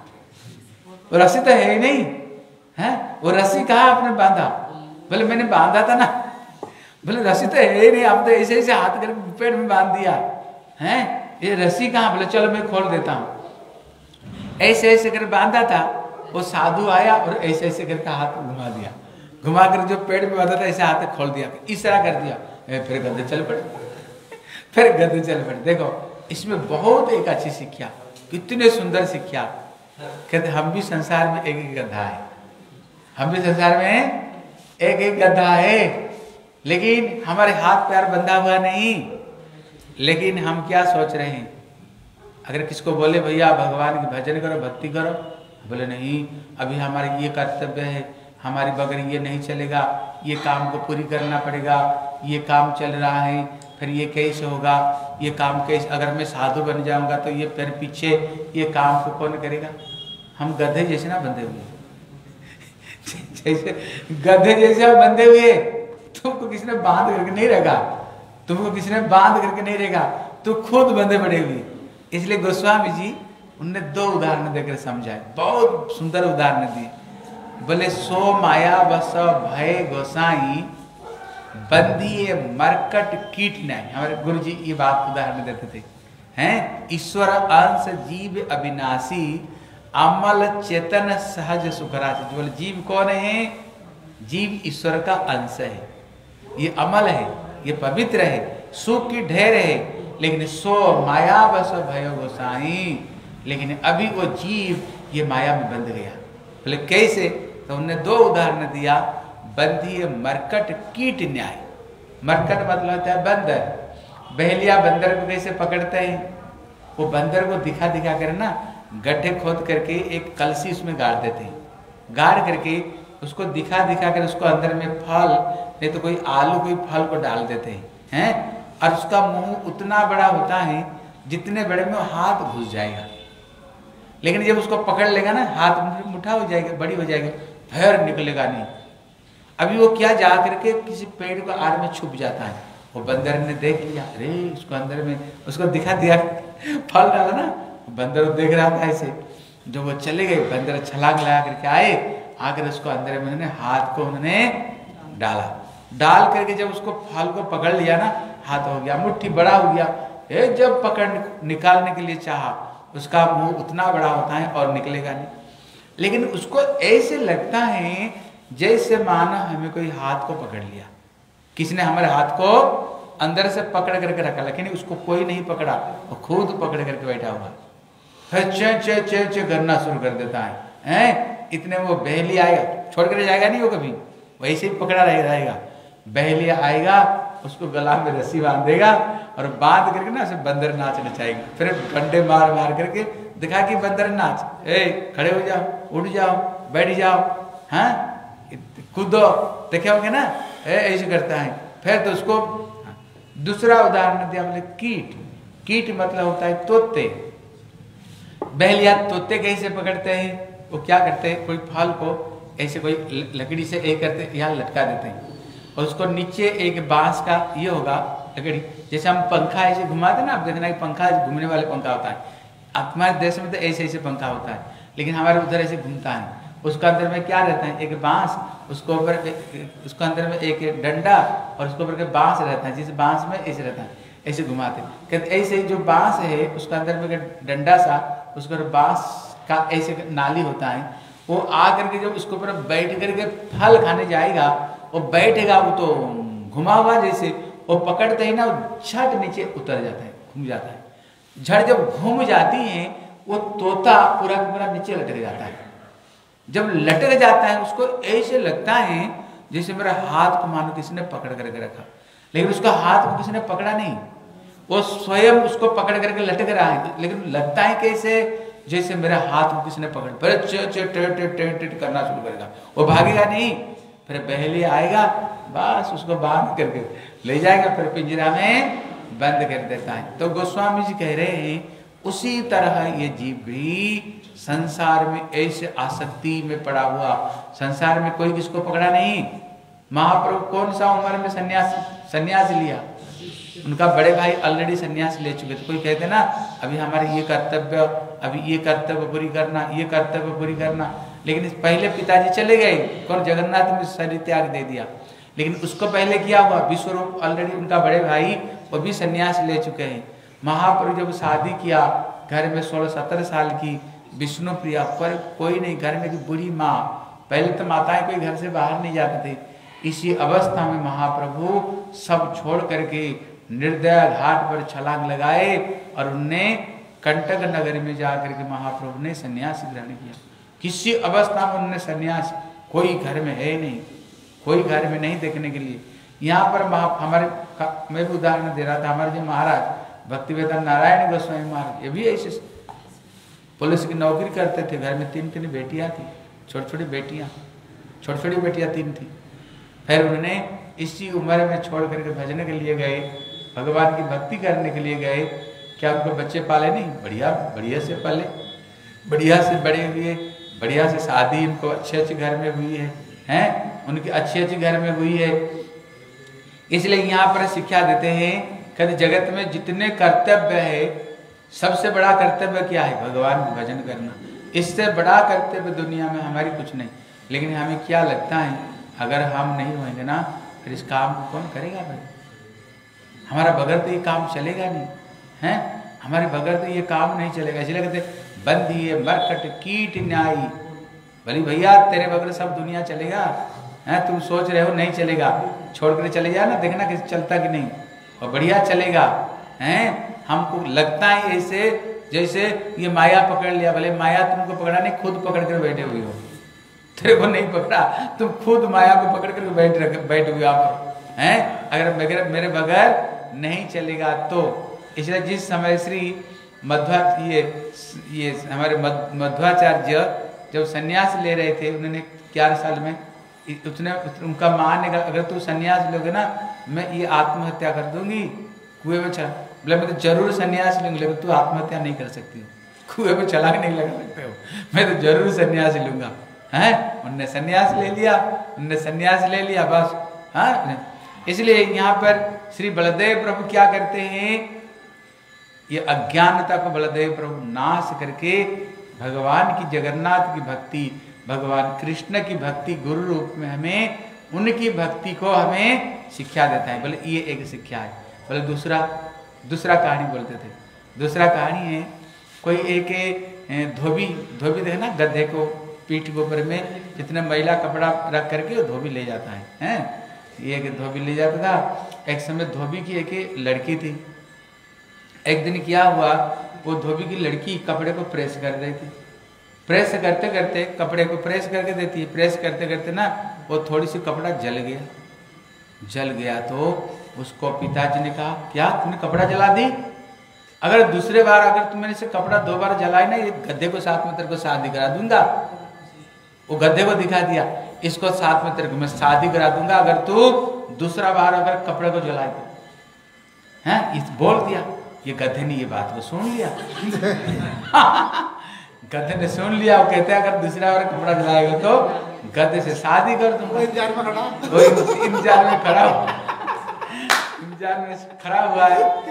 B: वो रस्सी तो है ही नहीं है, वो रस्सी कहाँ आपने बांधा? बोले मैंने बांधा था ना। बोले रस्सी तो है ही नहीं, आप तो ऐसे ऐसे हाथ करके पेड़ में बांध दिया है, ये रस्सी कहाँ? बोले चलो मैं खोल देता हूँ। ऐसे ऐसे कर बांधा था, वो साधु आया और ऐसे ऐसे करके हाथ घुमा दिया, घुमा कर जो पेड़ में बांधा था ऐसे हाथ खोल दिया, इस तरह कर दिया, फिर गधे चल पड़े, फिर गधे चल पड़े। देखो इसमें बहुत एक अच्छी शिक्षा, कितने सुंदर शिक्षा। कहते हम भी संसार में एक एक गधा है, हम भी संसार में एक एक गधा है, लेकिन हमारे हाथ पैर बंधा हुआ नहीं। लेकिन हम क्या सोच रहे हैं, अगर किसको बोले भैया भगवान की भजन करो, भक्ति करो, बोले नहीं अभी हमारे ये कर्तव्य है, हमारी बगैर ये नहीं चलेगा, ये काम को पूरी करना पड़ेगा, ये काम चल रहा है, फिर ये कैसे होगा, ये काम कैसे, अगर मैं साधु बन जाऊंगा तो ये फिर पीछे ये काम को कौन करेगा। हम गधे जैसे ना बंधे हुए जैसे गधे जैसे हम बंधे हुए, तुमको किसी ने बांध करके नहीं रखा, तुमको किसी ने बांध करके नहीं रखा, तो खुद बंधे पड़े हुए। इसलिए गोस्वामी जी उनने 2 उदाहरण देकर समझाए, बहुत सुंदर उदाहरण दिए। बोले सो माया बस भय गोसाई बंदिए मरकट कीट नहीं। हमारे गुरु जी ये बात उदाहरण देते थे, हैं ईश्वर अंश जीव अविनाशी अमल चेतन सहज सुखराशि। बोले जीव कौन है? जीव ईश्वर का अंश है, ये अमल है, ये पवित्र है, सुख की ढेर है, लेकिन सो माया बस भय गोसाई, लेकिन अभी वो जीव ये माया में बंध गया। बोले कैसे? तो उन्होंने 2 उदाहरण दिया। बंधिए मरकट कीट न्याय। मरकट मतलब होता है बंदर। बहेलिया बंदर को कैसे पकड़ते हैं? वो बंदर को दिखा दिखा कर ना गड्ढे खोद करके एक कलसी उसमें गाड़ देते हैं, गाड़ करके उसको दिखा दिखा कर उसको अंदर में फल नहीं तो कोई आलू कोई फल को डाल देते हैं, और उसका मुंह उतना बड़ा होता है जितने बड़े में हाथ घुस जाएगा, लेकिन जब उसको पकड़ लेगा ना हाथ मुठा हो जाएगा, बड़ी हो जाएगी, फिर निकलेगा नहीं। अभी वो क्या जा करके किसी पेड़ को आड़ में छुप जाता है। वो बंदर ने देख लिया, अरे उसको अंदर में उसको दिखा दिया फल डाला ना, बंदर देख रहा था ऐसे। जो वो चले गए, बंदर छलांग लगा करके आए, आकर उसको अंदर में उन्होंने हाथ को उन्होंने डाला, डाल करके जब उसको फल को पकड़ लिया ना, हाथ हो गया मुट्ठी बड़ा हो गया। जब पकड़ निकालने के लिए चाहा, उसका मुंह उतना बड़ा होता है और निकलेगा नहीं, लेकिन उसको ऐसे लगता है जैसे मानो हमें कोई हाथ को पकड़ लिया, किसी ने हमारे हाथ को अंदर से पकड़ करके रखा, लेकिन उसको कोई नहीं पकड़ा, वो खुद पकड़ करके बैठा हुआ, फिर चे चे चे करना शुरू कर देता है, हैं? इतने वो बहेलिया आएगा, छोड़ कर जाएगा नहीं वो कभी, वैसे ही पकड़ा रहेगा। बहेलिया आएगा, उसको गला में रस्सी बांधेगा और बांध करके ना उसे बंदर नाच नचाएगा, फिर डंडे मार मार करके दिखा कि बंदर नाच, खड़े हो जाओ, उठ जाओ, बैठ जाओ, हाँ कूदो, देखे होंगे ना, ऐसे करता है। फिर तो उसको दूसरा उदाहरण दिया, बोले कीट। कीट मतलब होता है तोते। बहेलिया तोते कैसे पकड़ते हैं? वो क्या करते हैं, कोई फल को ऐसे कोई लकड़ी से एक करते यहाँ लटका देते हैं, और उसको नीचे एक बांस का ये होगा लकड़ी, जैसे हम पंखा ऐसे घुमाते ना, आप देखना कि पंखा घूमने वाले पंखा होता है, हमारे देश में तो ऐसे ऐसे पंखा होता है, लेकिन हमारे उधर ऐसे घूमता है। उसका अंदर में क्या रहता है, एक बांस, उसको ऊपर उसका अंदर में एक डंडा और उसके ऊपर बांस रहता है, जिस बांस में ऐसे रहता है, ऐसे घुमाते कहते ऐसे जो बांस है उसका अंदर में डंडा सा, उसके ऊपर बांस का ऐसे नाली होता है, वो आ करके जब उसके ऊपर बैठ करके फल खाने जाएगा, वो बैठेगा, वो तो घुमा हुआ जैसे, वो पकड़ते ही ना झट नीचे उतर जाता है, घूम जाता है। झट जब घूम जाती है वो तोता पूरा पूरा नीचे लटक जाता है। जब लटक जाता है उसको ऐसे लगता है जैसे मेरा हाथ को मानो किसी ने पकड़ करके रखा, लेकिन उसका हाथ को किसी ने पकड़ा नहीं, वो स्वयं उसको पकड़ करके लटक रहा है, लेकिन लगता है कैसे जैसे मेरा हाथ को किसी ने पकड़, फिर चे करना शुरू करेगा, वो भागेगा नहीं, फिर बहेलिया आएगा, बस उसको बांध करके ले जाएगा, फिर पिंजरा में बंद कर देता है। तो गोस्वामी जी कह रहे हैं उसी तरह ये जीव भी संसार में ऐसे आसक्ति में पड़ा हुआ, संसार में कोई किसको पकड़ा नहीं। महाप्रभु कौन सा उम्र में सन्यास लिया, उनका बड़े भाई ऑलरेडी सन्यास ले चुके थे। कोई कहते ना अभी हमारे ये कर्तव्य, अभी ये कर्तव्य पूरी करना, ये कर्तव्य पूरी करना, लेकिन पहले पिताजी चले गए, कौन जगन्नाथ में शरीर त्याग दे दिया, लेकिन उसको पहले किया हुआ विश्वरूप ऑलरेडी उनका बड़े भाई वो भी सन्यास ले चुके हैं। महाप्रभु जब शादी किया घर में 16-17 साल की विष्णु प्रिया, पर कोई नहीं, घर में की बूढ़ी माँ, पहले तो माताएं कोई घर से बाहर नहीं जाते थे, इसी अवस्था में महाप्रभु सब छोड़ करके निर्दया घाट पर छलांग लगाए और उनने कंटक नगर में जाकर के महाप्रभु ने सन्यास ग्रहण किया। किसी अवस्था में उन्होंने सन्यास, कोई घर में है नहीं, कोई घर में नहीं देखने के लिए। यहाँ पर हमारे, मैं भी उदाहरण दे रहा था, हमारे जो महाराज भक्तिवेदांत नारायण गोस्वामी महाराज, ये भी ऐसे पुलिस की नौकरी करते थे, घर में 3 बेटियां थी, छोटी छोटी बेटियां, छोटी छोटी बेटियां 3 थी। फिर उन्होंने इसी उम्र में छोड़ करके भजने के लिए गए, भगवान की भक्ति करने के लिए गए। क्या उनको बच्चे पाले नहीं? बढ़िया से पाले, बढ़िया से बड़े हुए, बढ़िया से शादी उनको अच्छे घर में हुई है, उनकी अच्छे घर में हुई है। इसलिए यहाँ पर शिक्षा देते हैं कि जगत में जितने कर्तव्य है, सबसे बड़ा कर्तव्य क्या है? भगवान का भजन करना। इससे बड़ा कर्तव्य दुनिया में हमारी कुछ नहीं। लेकिन हमें क्या लगता है, अगर हम नहीं होंगे ना, फिर इस काम को कौन करेगा भाई? हमारा बगैर तो ये काम चलेगा नहीं है, हमारे बगैर तो ये काम नहीं चलेगा। इसलिए कहते बंधिए मरकट कीट न्यायी। भली भैया तेरे बगैर सब दुनिया चलेगा है, तुम सोच रहे हो नहीं चलेगा, छोड़ कर चले जाए ना, देखना कि चलता कि नहीं, और बढ़िया चलेगा है। हमको लगता है ऐसे जैसे ये माया पकड़ लिया। भले माया तुमको पकड़ा नहीं, खुद पकड़ कर बैठे हुए हो। तेरे को नहीं पकड़ा, तुम खुद माया को पकड़ कर बैठ हुए आप हैं। अगर मेरे बगैर नहीं चलेगा तो। इसलिए जिस समय श्री ये हमारे मध्वाचार्य जब सन्यास ले रहे थे, उन्होंने 11 साल में उनका मान है, अगर तू सन्यास लोगे ना, मैं ये आत्महत्या कर दूंगी, कुएं में चला। बोले मैं तो जरूर सन्यास लूंगी, लेकिन तू आत्महत्या नहीं कर सकती हो, कुएं में छलांग नहीं लगा सकते हो, मैं तो जरूर सन्यास लूंगा है। उनने सन्यास ले लिया बस। हाँ, इसलिए यहाँ पर श्री बलदेव प्रभु क्या करते हैं, ये अज्ञानता को बलदेव प्रभु नाश करके भगवान की, जगन्नाथ की भक्ति, भगवान कृष्ण की भक्ति गुरु रूप में हमें, उनकी भक्ति को हमें शिक्षा देता है। बोले ये एक शिक्षा है। बोले दूसरा कहानी बोलते थे। दूसरा कहानी है, कोई एक धोबी देखना, गधे को पीठ के ऊपर में जितने मैला कपड़ा रख करके धोबी ले जाता है। ये एक धोबी ले जाता था। एक समय धोबी की एक लड़की थी। एक दिन क्या हुआ, वो धोबी की लड़की कपड़े को प्रेस कर रही थी। प्रेस करते करते कपड़े को प्रेस करके देती है, प्रेस करते करते ना वो थोड़ी सी कपड़ा जल गया। तो उसको पिताजी ने कहा, क्या तुमने कपड़ा जला दी? अगर दूसरे बार अगर तुमने से कपड़ा 2 बार जलाए ना, ये गधे को साथ में तेरे को शादी करा दूंगा। वो गधे को दिखा दिया, इसको साथ में तेरे को मैं शादी करा दूंगा अगर तू दूसरा बार अगर कपड़े को जला दे। हैं, इस बोल दिया। ये गधे ने ये बात को सुन लिया। गधे ने सुन लिया। वो कहते हैं अगर दूसरा बार कपड़ा जलाएगा तो गधे से शादी कर दूंगा। इंतजार में खड़ा हुआ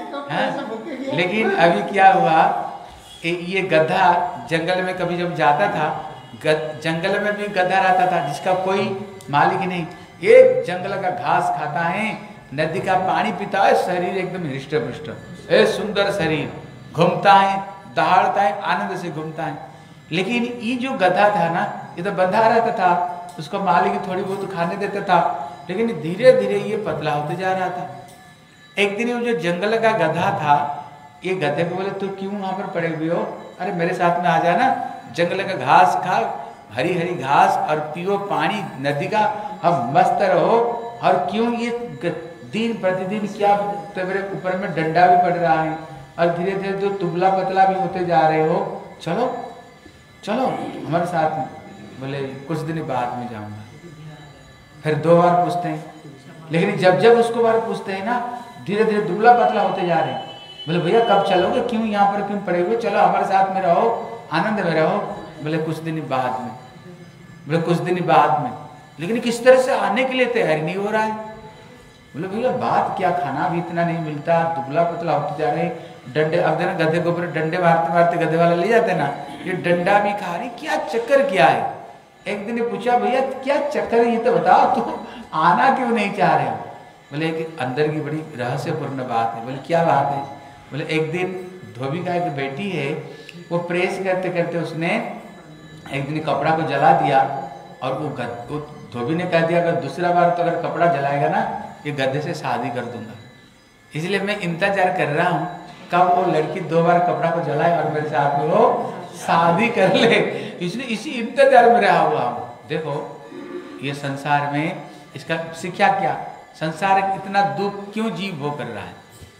B: है। लेकिन अभी क्या हुआ, ये गधा जंगल में कभी जब जाता था, जंगल में भी गधा रहता था जिसका कोई मालिक नहीं। एक जंगल का घास खाता है, नदी का पानी पीता है, शरीर एकदम हृष्ट पुष्ट, सुंदर शरीर, घूमता है, दहाड़ता है, आनंद से घूमता है। लेकिन ये जो गधा था ना, ये तो बंधा रहता था, उसको मालिक थोड़ी बहुत खाने देता था, लेकिन धीरे धीरे ये पतला होते जा रहा था। एक दिन वो जो जंगल का गधा था, ये गधे को बोले तू क्यों वहां पर पड़े हुए हो, अरे मेरे साथ में आ जाना, जंगल का घास खा, हरी हरी घास और पियो पानी नदी का, हम मस्त रहो। और क्यों ये दिन प्रतिदिन क्या तेरे ऊपर में डंडा भी पड़ रहा है और धीरे धीरे जो दुबला पतला भी होते जा रहे हो, चलो चलो हमारे साथ में। बोले कुछ दिन बाद में जाऊंगा। फिर 2 बार पूछते हैं, लेकिन जब जब उसको बार पूछते हैं ना, धीरे धीरे दुबला पतला होते जा रहे हैं। बोले भैया कब चलोगे, क्यों यहाँ पर क्यों पड़े हुए, चलो हमारे साथ में रहो, आनंद में रहो। बोले कुछ दिन बाद में। बोले कुछ दिन बाद में, लेकिन किस तरह से आने के लिए तैयारी नहीं हो रहा है। बोले भैया बात क्या, खाना भी इतना नहीं मिलता, दुबला पतला होते जा रहे, डंडे अब देना गधे के ऊपर डंडे मारते मारते गधे वाला ले जाते ना, ये डंडा भी खा रही, क्या चक्कर क्या है। एक दिन ने पूछा भैया क्या चक्कर है, ये तो बताओ, तो आना क्यों नहीं चाह रहे हो। बोले कि अंदर की बड़ी रहस्यपूर्ण बात है। बोले क्या बात है। बोले एक दिन धोबी का एक बेटी है, वो प्रेस करते करते उसने एक दिन कपड़ा को जला दिया, और वो धोबी ने कह दिया अगर दूसरा बार तो अगर कपड़ा जलाएगा ना, ये गधे से शादी कर दूंगा। इसलिए मैं इंतजार कर रहा हूँ कब वो लड़की 2 बार कपड़ा को जलाए और मेरे साथ में वो शादी कर ले, इसलिए इसी इंतजार में रहा हुआ हूँ। देखो ये संसार में इसका शिक्षा क्या, संसार इतना दुख क्यों जीव भोग कर रहा है,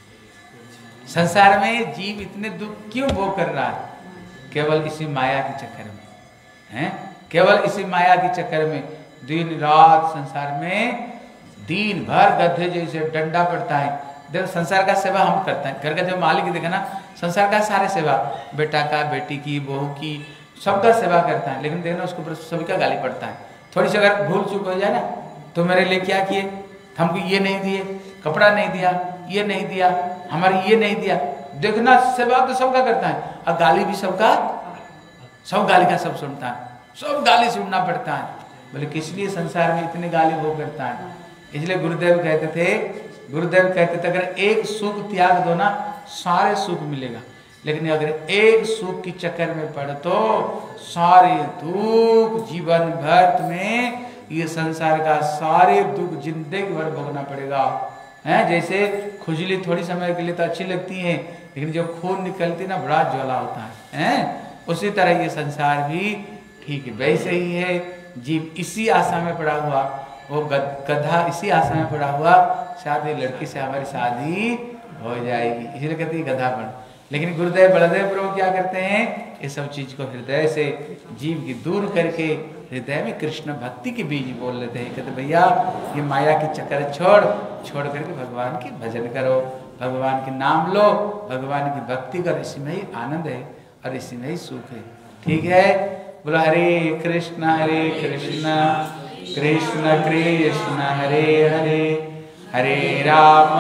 B: संसार में जीव इतने दुख क्यों भोग कर रहा है, केवल इसी माया के चक्कर में हैं, केवल इसी माया के चक्कर में। दिन रात संसार में दिन भर गधे जैसे डंडा पड़ता है। देखो संसार का सेवा हम करते हैं, घर का जो मालिक देखा ना, संसार का सारे सेवा, बेटा का, बेटी की, बहू की, सबका सेवा करता है, लेकिन देखना उसके ऊपर सभी का गाली पड़ता है। थोड़ी सी अगर भूल चूक हो जाए ना, तो मेरे लिए क्या किए, हमको ये नहीं दिए, कपड़ा नहीं दिया, ये नहीं दिया, हमारे ये नहीं दिया। देखना सेवा तो सबका करता है और गाली भी सबका, सब गाली का सब सुनता है, सब गाली सुनना पड़ता है। बोले किस लिए संसार में इतनी गाली वो करता है। इसलिए गुरुदेव कहते थे अगर एक सुख त्याग दो ना, सारे सुख मिलेगा, लेकिन अगर एक सुख की चक्कर में पड़ तो सारे दुख जीवन भर तुम्हें, ये संसार का सारे दुख जिंदगी भर भोगना पड़ेगा। हैं जैसे खुजली थोड़ी समय के लिए तो अच्छी लगती है, लेकिन जब खून निकलती ना बड़ा ज्वाला होता है, हैं उसी तरह ये संसार भी ठीक है वैसे ही है। जीव इसी आशा में पड़ा हुआ, वो गधा इसी आशा में पड़ा हुआ, शायद ये लड़की से हमारी शादी हो जाएगी, इसलिए कहते हैं गधा बन। लेकिन गुरुदेव बलदेव प्रभु क्या करते हैं, ये सब चीज को हृदय से जीव की दूर करके हृदय में कृष्ण भक्ति के बीज बोल लेते हैं। कहते भैया ये माया की चक्कर छोड़ करके भगवान की भजन करो, भगवान के नाम लो, भगवान की भक्ति करो, इसी में ही आनंद है और इसी में ही सुख है। ठीक है, बोलो हरे कृष्ण कृष्ण कृष्ण हरे हरे, हरे राम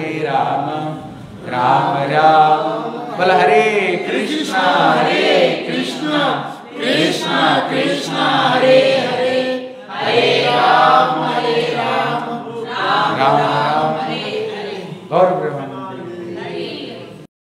B: राम राम। बोलो हरे कृष्ण कृष्ण कृष्ण हरे हरे, हरे राम राम राम। और